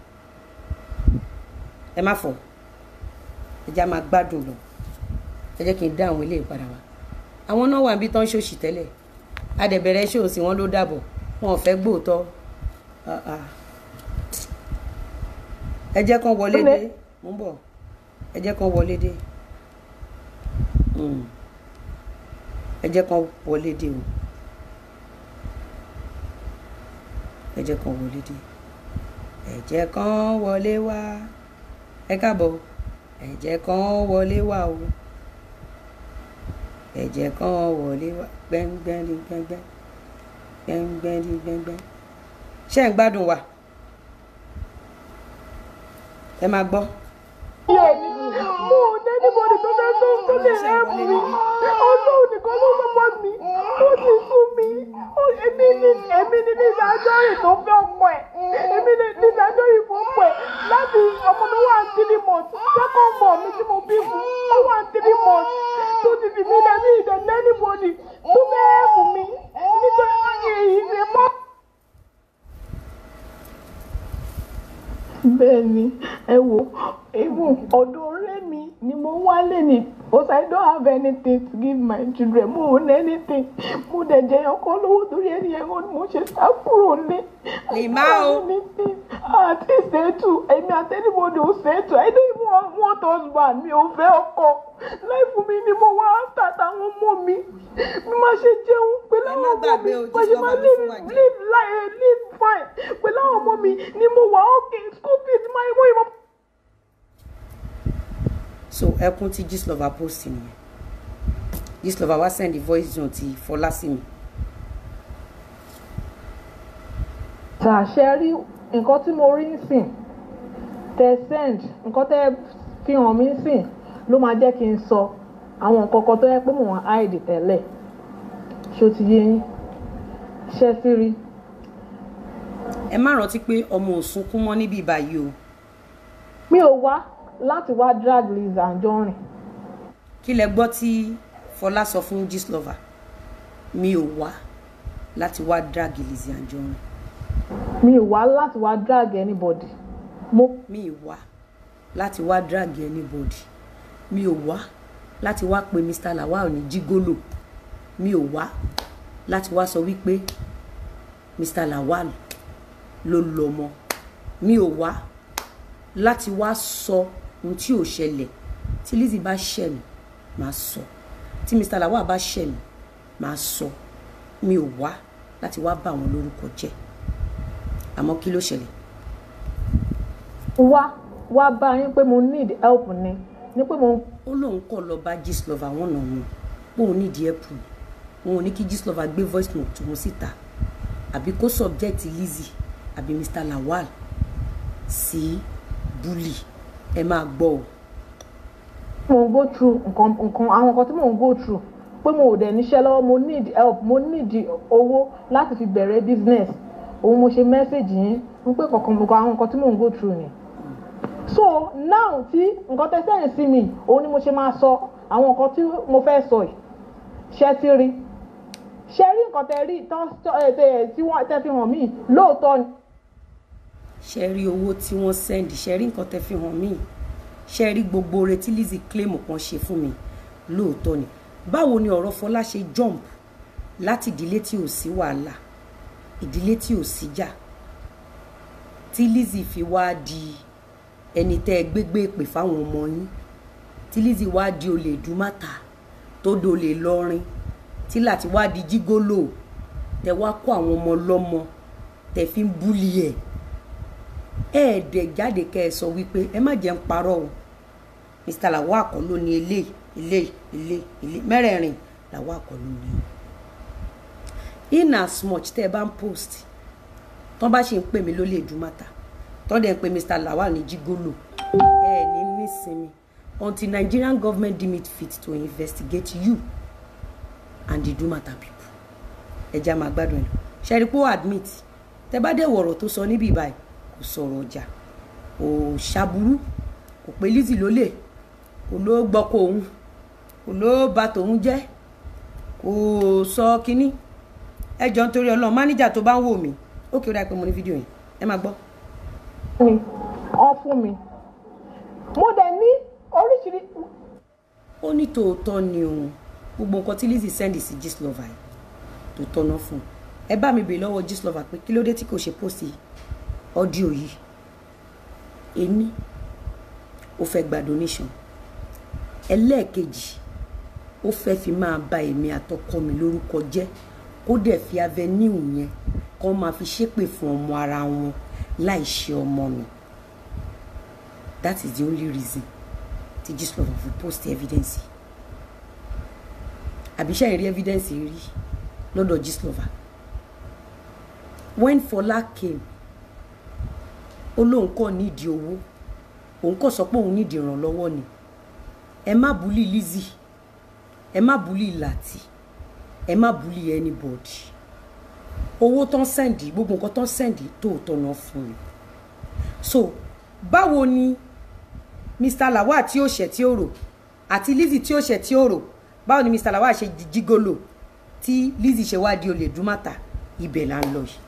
Ẹ má fọ́, ẹ jẹ́ á máa gbádùn lọ, ẹ jẹ́ kí n dá àwọn ilé ìpadà wá. Àwọn náà wà níbi tán ṣòṣì tẹ́lẹ̀, adẹ̀bẹ̀rẹ̀ ṣòṣì wọn ló dàbọ̀, wọn ò fẹ́ gbóòótọ́. Ẹ jẹ́ kán wọlé dé, mo ń bọ̀, ẹ jẹ́ kán wọlé dé, ẹ jẹ́ kán wọlé dé o, ẹ jẹ́ kán wọlé dé, ẹ jẹ́ kán wọlé wá, ẹ káàbọ̀, ẹ jẹ́ kán wọlé wá o, ẹ jẹ́ kán wọlé wá, gbẹ́ngbẹ́ng gbẹ́ngbẹ́ng gbẹ́ngbẹ́ng gbẹ́ngbẹ́ng. Ṣé ẹ ń gbádùn wa? Ẹ máa gbọ́. Mo ò ní anybody tó fẹ́ tó tó lè help mi. Ọlọ́run nìkan ló support mi. Ó ti sú mi. Èmi ni èmi ni ní ìdájọ́ rẹ̀ tó fẹ́ ọmọ ẹ̀. Èmi ni ní ìdájọ́ rẹ̀ fún ọmọ ẹ̀. Láti ọmọ mi wà ní three months. Second born mi tí mo bí fún. Ó wà ní three months. Tó ti fi mí lẹ́mí ìdẹ̀ ní anybody tó fẹ́ help mi. Nítorí ìṣe mọ́. Bẹ́ẹ̀ni, ẹ wo, even ọ̀dọ̀ ọ̀rẹ́ mi ni mo wálé ní because I don't have anything to give my children. Mo ò ní anything. Mo dẹ̀ jẹ ọkọ lówó torí ẹni yẹn ni mo ṣe sá kúrò ní. Lèmá o. Àti ṣètù, èmi àti anybody ò ṣètù. I don't even want husband, mi ò fẹ́ ọkọ. Láìfù mi ni mo wá tàtàwọn ọmọ mi. Mi máa ṣe jẹun pẹ̀lú àwọn ọmọ mi. Mo ṣe máa live live life live fine pẹ̀lú àwọn ọmọ mi ni mo wà okay school fees máa wọ́n ìmọ̀. So ẹkún tí Gistlover post nìyẹn. Gistlover wá send the voice note ti Fọlá sí mi. Ṣàṣẹ rí nǹkan tí mo rí sìn tẹ send nǹkan tẹ fi hàn mí sìn ló máa jẹ́ kí n sọ àwọn nǹkan kan tó yẹ pé mò ń hide tẹ́lẹ̀ ṣó ti yé yín ṣe sí rí. Ẹ má rántí pé ọmọ ò sunkún mọ́ níbí báyìí o. Mi ò wá láti wá drag Lizzy Anjorin. Kí lẹ gbọ́ tí Fọlá sọ fún Gistlover? Mi ò wá láti wá drag Lizzy Anjorin. Mi ò wá láti wá drag anybody. Mo mi ò wá láti wá drag anybody. Mi ò wá láti wá pe Mister Lawal ní jígólò. Mi ò wá láti wá sọ wípé Mister Lawal ló lọ́mọ. Mi ò wá láti wá sọ ohun tí ò ṣẹlẹ̀. Tí Lizzy bá ṣẹ̀ mí, màá sọ. Tí Mister Lawal bá ṣẹ̀ mí, màá sọ. Mi ò wá láti wá bà wọ́n lórúkọ jẹ́. Àmọ́ kí ló ṣẹlẹ̀? wá wá bá yín pé mo need help ni ni pé mo. Ó lóun kọ̀ lọ bá Gistlover wọn náà wọn pé òun need help wọn ò ní kí Gistlover gbé voice note wọn síta àbí kó subject Lizzy àbí Mister Lawal sí bully. Ẹ máa gbọ́ o. Mo ń go through nǹkan nǹkan àwọn nǹkan tí mo ń go through pé mo ò dẹ̀ níṣẹ́ lọ́wọ́ mo need help mo need owó láti fi bẹ̀rẹ̀ business òun mo ṣe message yín ń pé kọ̀ọ̀kan gbogbo àwọn nǹkan tí mo ń go through ni. So now tí nǹkan tẹ́ sẹ́yìn sí mi òun ni mo ṣe máa sọ àwọn nǹkan tí mo fẹ́ sọ yìí ṣé ti rí ṣé rí nǹkan tẹ́ rí tí wọ́n tẹ́ fi hàn mí lóòótọ́ ni. Ṣé rí owó tí wọ́n send ṣé rí nǹkan tẹ́ fi hàn mí ṣé rí gbogbo oore tí Lizzy claim kan ṣe fún mi lóòótọ́ ni. Báwo ni ọ̀rọ̀ Fọlá ṣe jump láti ìdílé tí ò sí wàhálà ìdílé tí ò sí jà tí Lizzy fi wá di ẹni tẹ́ gbégbé pè fáwọn ọmọ yín tí Lizzy wá di olè dùmátà tó dolè lọ́rin tí láti wá di jígólò tẹ́ wá kó àwọn ọmọ lọ́mọ tẹ́ fi ń búlì ẹ̀ ẹ̀ dẹ̀ jáde kẹ́ ẹ sọ wípé ẹ má jẹ́ ń parọ́ o Mister Lawal kọ́ ló ní ilé ilé ilé ilé mẹ́rẹ̀ẹ̀rin Lawal kọ́ ló ní. In as much tẹ́ ẹ bá ń post tọ́ bá ṣe ń pè mí lólè dùmátà tọ́ dẹ̀ ń pè Mister Lawal ní jígólò ẹ ní nísinmi until Nigerian government deem it fit to investigate you and the Dumata people. Ẹ jẹ́ máa gbádùn ẹ̀ lọ. Ṣẹ́rí pé ó admit tẹ́ bá dẹ̀ wọ̀rọ̀ tó sọ níbí báyìí kò sọ̀rọ̀ ọjà kò ṣàbúrú kò pé Lizzy lólè kò ló gbọ́kọ̀ òun kò ló bà tòun jẹ́ kò sọ kínní ẹ jọ nítorí Ọlọ́run mánéjà tó bá ń wò mí ó kí ó dáa pé mo ní fídíò yẹn ẹ máa gbọ́. ọ fún mi mo dẹ̀ ní oríṣiríṣi. ó ní tòótọ́ ni òun gbogbo nǹkan tí Lizzy send sí Gistlover tó tọ́nà fún ẹ bá mi bèè lọ́wọ́ Gistlover pé kí ló dé tí kò ṣe pósì ọ́díò yìí ení ó fẹ́ gba donation ẹlẹ́ẹ̀kejì ó fẹ́ fi máa ba èmi àtọkọ mi lórúkọ jẹ́ kó dẹ̀ fi avenue yẹn kó máa fi ṣépè fún ọmọ ara wọn láì ṣe ọmọ mi. That is the only reason tí Gistlover fi post evidence àbíṣẹ́ ìrí evidence rí lọ́dọ̀ Gistlover. When Fola came ó lóun kọ́ nídìí owó òun kọ́ sọ pé òun nídìí ìrànlọ́wọ́ ni ẹ má bully Lizzy ẹ má bully Lati ẹ má bully anybody owó tán sẹ́ndì gbogbo nǹkan tán sẹ́ndì tóòtọ́ náà fún mi. So báwo ni Mr Lawal tí ó ṣẹ̀ tí ó rò àti Lizzy tí ó ṣẹ̀ tí ó rò báwo ni Mr Lawal ṣe jígolo tí Lizzy ṣe wá di olè dúmàtà ibẹ̀ là ń lọ yìí.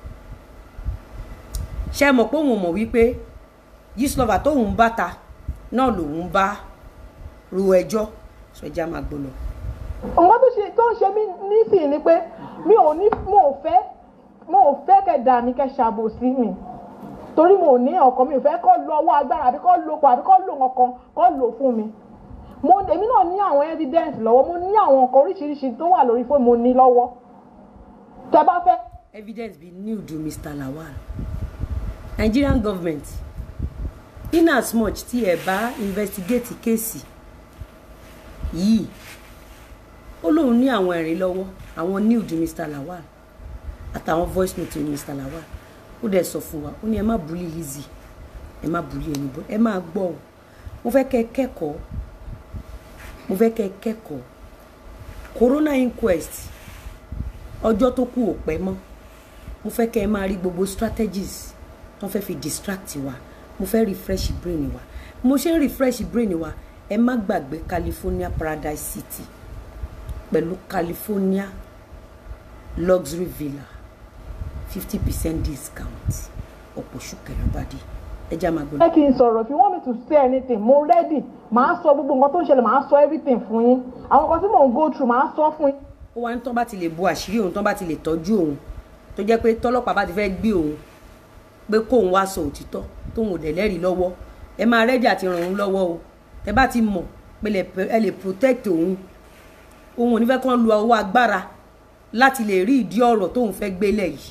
Ṣé mọ̀ pé òun mọ̀ wípé Gistlover tóun bá ta náà lòun bá ro ẹjọ́ sọ ẹjá máa gbọ́ lọ. nǹkan tó ṣe tó ń ṣe mí nísìnyí ni pé mi ò ní mo ò fẹ́ mo ò fẹ́ kẹ́ dà mí kẹ́ ṣàbòsí mi torí mo ò ní ọkàn mi ò fẹ́ kọ́ lo ọwọ́ agbára àbí kọ́ lo pọ̀ àbí kọ́ lo nǹkan kọ́ lò fún mi. mo èmi náà ní àwọn evidence lọ́wọ́ mo ní àwọn nǹkan oríṣiríṣi tó wà lórí fóònù mo ní lọ́wọ́ tẹ́ bá fẹ́. Evidence be new to Mr Lawal. Nigerian government in as much tí ẹ bá investigate kéèsì yìí ó lóun ní àwọn ẹ̀rí lọ́wọ́ àwọn new to Mr Lawal àtàwọn voice note ní Mr Lawal ó dẹ̀ sọ fún wa ó ní ẹ má bully Lizzy ẹ má bully anybody ẹ má gbọ́ ọ mo fẹ́ kẹ́ kẹ́kọ̀ọ́ mo fẹ́ kẹ́ kẹ́kọ̀ọ́ corona inquest ọjọ́ tó kù ò pẹ́ mọ́ mo fẹ́ kẹ́ ẹ máa rí gbogbo strategies tó fẹ́ fi distract wa mo fẹ́ refresh brain wa mo ṣe ń refresh brain wa ẹ má gbàgbé California Paradise City pẹ̀lú California luxury villa fifty percent discount ọ̀pọ̀ ṣùkẹ̀rẹ̀bàdì ẹja máa gbọ́dọ̀. ẹ kì í sọ̀rọ̀ if you want me to say anything mo ready màá sọ gbogbo nǹkan tó ń ṣẹlẹ̀ màá sọ everything fún yín àwọn nǹkan tí mò ń go through màá sọ fún yín. ó wá ní tán bá ti lè bo àṣírí òun tán bá ti lè tọ́jú òun tó jẹ́ pé tọ́lọ́pàá bá ti fẹ́ gbé òun pé kóun wá sọ òtítọ́ tóun ò dẹ̀ lẹ́rìí lọ́wọ́ ẹ máa rẹ́dí àti ràn òun lọ́wọ́ o tẹ bá ti mọ̀ pé ẹ lè protect òun òun ò ní fẹ́ kán lu ọwọ́ agbára láti lè rí ìdí ọ̀rọ̀ tóun fẹ́ gbélẹ̀ yìí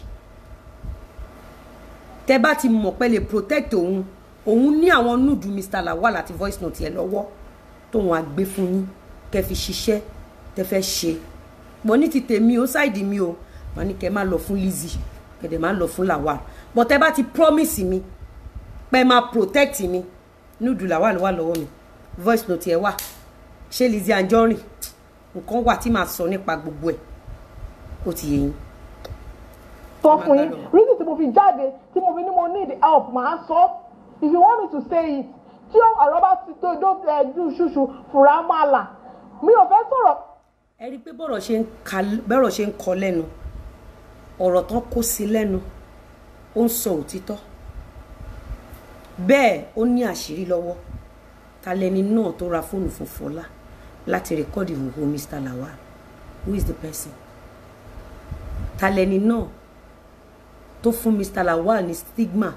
tẹ bá ti mọ̀ pé lè protect òun òun ní àwọn núdù Mr Lawal àti voice note yẹn lọ́wọ́ tóun á gbé fún yín kẹ́ fi ṣiṣẹ́ tẹ fẹ́ ṣe bọ́ ní ti tèmi ó ṣáìdì mi o mà ní kẹ́ má lọ fún Lizzy kẹ́dẹ̀ má lọ fún Lawal bọ́ tẹ bá ti promise mi pé máa protect mi núdù Lawal wà lọ́wọ́ mi voice note yẹn wà ṣé Lizzy Anjorin nǹkan wà tí màá sọ nípa gbogbo ẹ̀ ó ti yé yín. sọ fún yín reason tí mo fi jáde tí mo fi ní mo need help màá sọ if you want me to say it tí ọ̀rọ̀ bá ti tó ẹjú ṣùṣù fúra máa là mi ò fẹ́ sọ̀rọ̀. ẹ rí i pé bọ́rọ̀ ṣe ń ka bẹ́rọ̀ ṣe ń kọ lẹ́nu ọ̀rọ̀ tán kó sí lẹ́nu ó ń sọ òtítọ́ bẹ́ẹ̀ ó ní àṣírí lọ́wọ́ ta lẹni náà tó ra fóònù fún Fọlá láti rẹ́kọ́dì ìhòòhò Mr Lawal who is the person ta lẹni náà tó fún Mr Lawal ní stigma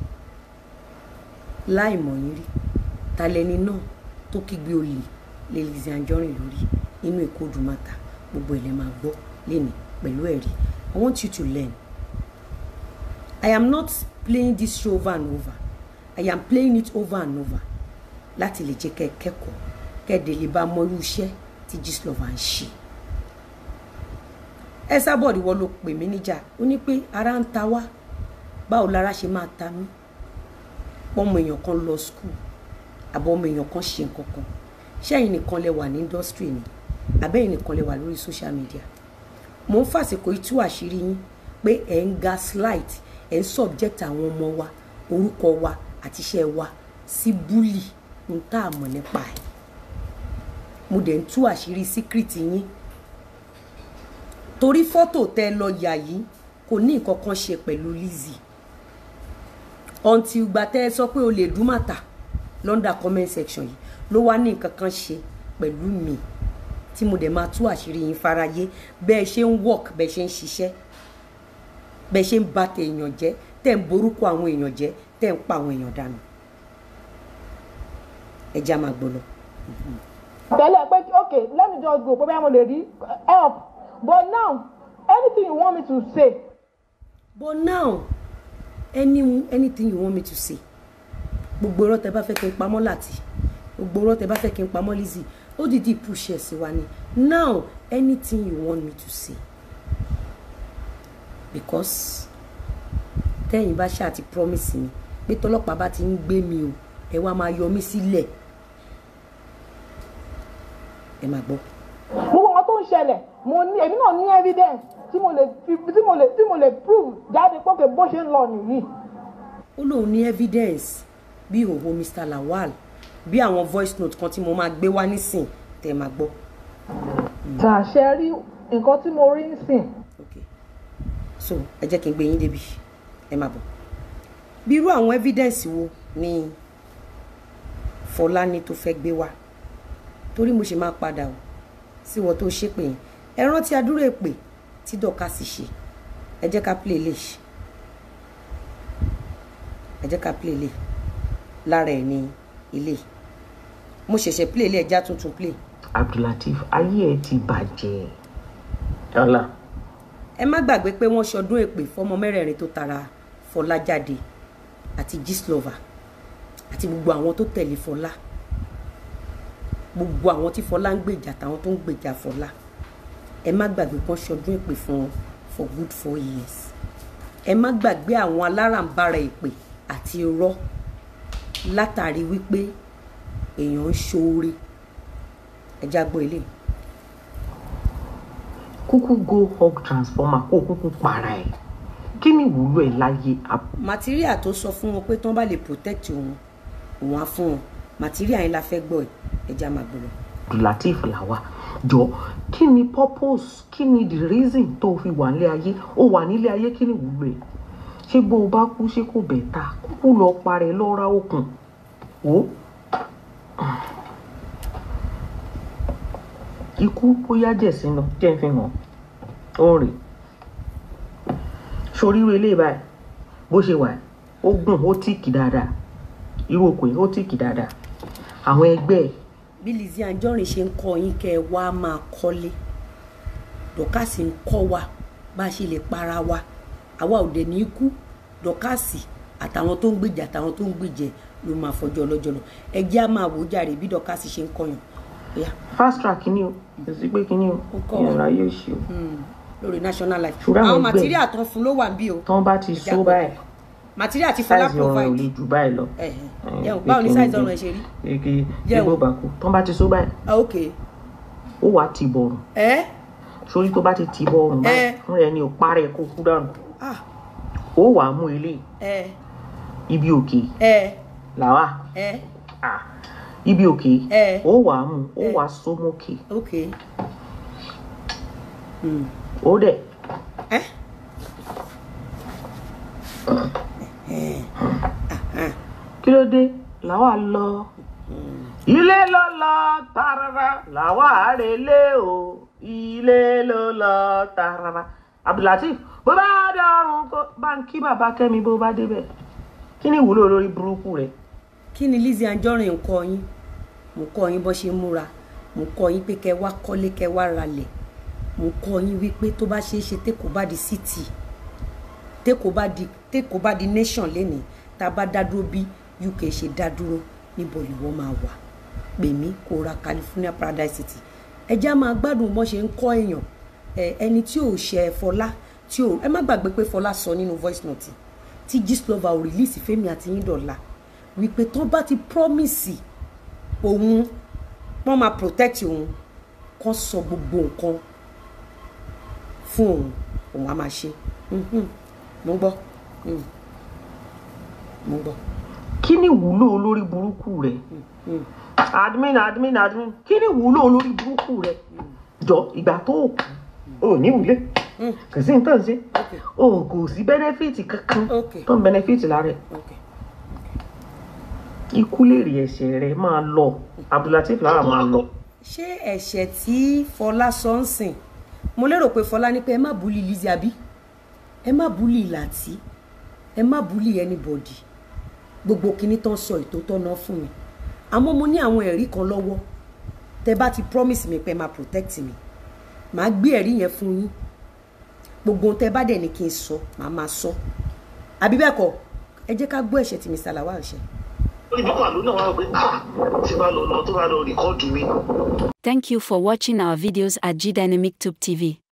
láì mọ̀ yín rí ta lẹni náà tó kígbe olè lé Lizzy Anjorin lórí inú Èkó dùmátà gbogbo ilẹ̀ máa gbọ́ lẹ́ni pẹ̀lú ẹ̀rí. I want you to learn. I am not playing this show over and over. I am playing it over and over láti lè jẹ́ kẹ́ kẹ́kọ̀ọ́ kẹ́dẹ̀ lè bá mọ irú iṣẹ́ tí Gistlover ń ṣe. ẹ sábọ̀dì wọ́n ló pè mí níjà ó ní pé ara ń ta wá báwo lára ṣe máa ta mí ọmọ èèyàn kan lọ school àbọ̀ ọmọ èèyàn kan ṣe nǹkan kan ṣẹ́yìn nìkan lẹ wà ní industry ni àbẹ́yìn nìkan lẹ wà lórí social media mo ń fàsìkò ìtú àṣírí yín pé ẹ̀ ń gaslight ẹ̀ ń subject àwọn ọmọ wa orúkọ wa àti iṣẹ́ wa sí bully ń tá àmọ̀ nípa ẹ̀ mo dẹ̀ ń tú àṣírí secret yín torí fọ́tò tẹ lọ yà yìí kò ní nǹkan kan ṣe pẹ̀lú Lizzy until ìgbà tẹ́ ẹ sọ pé o lè dún màtà lọ́ndà comment section yìí ló wá ní nǹkan kan ṣe pẹ̀lú mi tí mo dẹ̀ máa tú àṣírí yín fáráyé bẹ́ẹ̀ ṣe ń work bẹ́ẹ̀ ṣe ń ṣiṣẹ́ bẹ́ẹ̀ ṣe ń bà tèèyàn jẹ́ tẹ́ ń borúkọ àwọn èèyàn jẹ́ tẹ́ ń pa àwọn èèyàn dànù ẹ já máa gbọ́ lọ. tẹ́lẹ̀ pé okay let me just go pé báyà mo lè rí help but now anything you want me to say. but now any anything you want me to say gbogbo ọ̀rọ̀ tẹ́ bá fẹ́ kí n pamọ́ láti gbogbo ọ̀rọ̀ tẹ́ bá fẹ́ kí n pamọ́ Lizzy ó dìdí push ẹ̀ sí wa ni now anything you want me to say because tẹ́yìn bá ṣáà ti promise mi pé tọ́lọ́pàá bá ti ń gbé mi o ẹ wá máa yọ mí sílẹ̀ ẹ máa gbọ́. gbogbo nǹkan tó ń ṣẹlẹ̀ mo ní èmi náà ní evidence tí mo lè tí mo lè tí mo lè prove jáde pé bó ṣe ń lọ nìyí. ó lóun ní evidence bí ìhòòhò Mr. Lawal bí àwọn voice note kan tí mo máa gbé wá nísìn tẹ́ máa gbọ́. tà ṣe rí nǹkan tí mo rí nísìn. okay so ẹ jẹ́ kí n gbé yín débi ẹ máa bọ̀ bí irú àwọn evidence wo ni Fọláni tó fẹ́ gbé wá torí mo ṣe máa padà o sí wọn tó ṣépè yẹn ẹ rántí adúrò èpè tí Dorcas ṣe ẹ jẹ́ ká play lè ẹ jẹ́ ká play lè lára ẹ̀ ní ilé mo ṣẹ̀ṣẹ̀ play lè ẹja tuntun play. Abdulateef ayé ẹ ti bàjẹ́ ọlá. ẹ má gbàgbé pé wọ́n ṣọdún èpè fọmọ mẹ́rẹ̀ẹ̀rin tó tara Fọlá jáde àti Gistlover àti gbogbo àwọn tó tẹ̀lé Fọlá gbogbo àwọn tí Fọlá ń gbèjà àtàwọn tó ń gbèjà Fọlá ẹ má gbàgbé kan ṣọdún èpè fún wọn for good four years ẹ má gbàgbé àwọn alárànbarà èpè àti irọ́ látàrí wípé èèyàn ń ṣoore ẹ jágbó ilé. kúkú go hug transformer kó kúkú para ẹ kí ni ìwúlò ẹ láyé. material tó sọ fún wọn pé tán bá lè protect òun òun á fún wọn material yẹn la fẹ́ gbọ́ ẹ ẹ já máa gbọ́ lọ. Abdulateef làwà jọ kí ni purpose kí ni the reason tó fi wà nílé ayé ó wà nílé ayé kí ni ìwúlò ẹ ṣé bó o bá kú ṣé kò bẹ̀ ta kúkú lọ parẹ́ lọ́ra okùn wò ikú bóyá jẹ̀sìn lọ jẹ́ ń fi hàn ó rè soríro ilé báyìí bó ṣe wà ó gùn ó tíìkì dáadáa irú òkú yìí ó tíìkì dáadáa àwọn ẹgbẹ́ ẹ̀. bí Lizzy Anjorin ṣe ń kọ́ yín kẹ́ ẹ wá máa kọ́lé Dorcas ń kọ́ wa bá a ṣe lè para wa àwa ò dẹ̀ ní kú Dorcas àtàwọn tó ń gbèjà àtàwọn tó ń gbèjẹ ló máa fọjọ́ ọlọ́jọ́ lọ ẹ jẹ́ á máa wò ó jàre bí Dorcas ṣe ń kọyàn. fast track ni o kò sí pé kíní o ìyàrá yóò ṣe o. lórí national life àwọn material tó fún ló wà bí o. tán bá ti so báyìí material ti Fọlá provide. size ọrùn ò lè jù báyìí lọ. jẹun báwo ni size ọrùn ẹ ṣe rí. eke ebo bàkú tán bá ti so báyìí. ok. ó wàá tì bọ̀rùn. sórí tó bá ti tì bọ̀rùn báyìí fún rẹ ni ò parẹ́ kó kú dànù. ó wàá mú ilé ibi òkè làwà ibi òkè ó wàá mú ó wàá so mókè ó dẹ̀. kí ló dé làwa lọ ilé ló lọ tààràrà làwa relé o ilé ló lọ tààràrà. Abdulateef bó bá dọ̀rùn kó bá ń kí bàbá Kẹ́mi bó bá débẹ̀ kí ni ìwúlò lórí burúkú rẹ̀. kí ni Lizzy Anjorin ń kọ́ yín mo kọ́ yín bó ṣe múra mo kọ́ yín pé kẹ́ wá kọ́lé kẹ́ wá ralẹ̀ mo kọ́ yín wípé tó bá ṣeé ṣe tẹ́kọ̀ọ́ bá di city tẹ́kọ̀ọ́ bá di tẹ́kọ̀ọ́ bá di nation lẹ́nìí tá a bá dá dúró bí U K ṣe dá dúró níbo ìwọ máa wà pè mí kó ra California Paradise City ẹ já máa gbádùn bó ṣe ń kọ́ èèyàn ẹni tí ò ṣe Fọlá tí ò ẹ má gbàgbé pé Fọlá sọ nínú voice note tí Gistlover ò release Fẹ́mi àti yín dọ̀la wípé tó bá ti promise òun wọ́n máa protect òun kó sọ gbogbo nǹkan fún òun òun á máa ṣe mo gbọ́ mo gbọ́. kí ni ìwúlò olórí burúkú rẹ̀ admin admin admin kí ni ìwúlò olórí burúkú rẹ̀ jọ ìgbà tó kù o ní wulẹ̀ kò sí nǹkan ṣe o kò sí benefit kankan tó ń benefit lára ẹ̀ ikú lèrè ẹ̀ṣẹ̀ rẹ̀ máa lọ Abdulateef lára máa lọ. ṣé ẹ̀ṣẹ̀ tí Fọlá sọ ń sìn mo lérò pé Fọlá ní pé ẹ má búlì Lizzy àbí ẹ má búlì Láti ẹ má búlì anybody gbogbo kinní tán sọ ìtótọ́ náà fún mi àmọ́ mo ní àwọn ẹ̀rí kan lọ́wọ́ tẹ bá ti promise mi pé máa protect mi màá gbé ẹ̀rí yẹn fún yín gbogbo tẹ bá dẹ̀ ní kí n sọ màá máa sọ àbí bẹ́ẹ̀ kọ́ ẹ jẹ́ ká gbọ́ ẹ̀ṣẹ̀ tí Mr. Lawal ṣe. Thank you for watching our videos at G Dynamic Tube T V.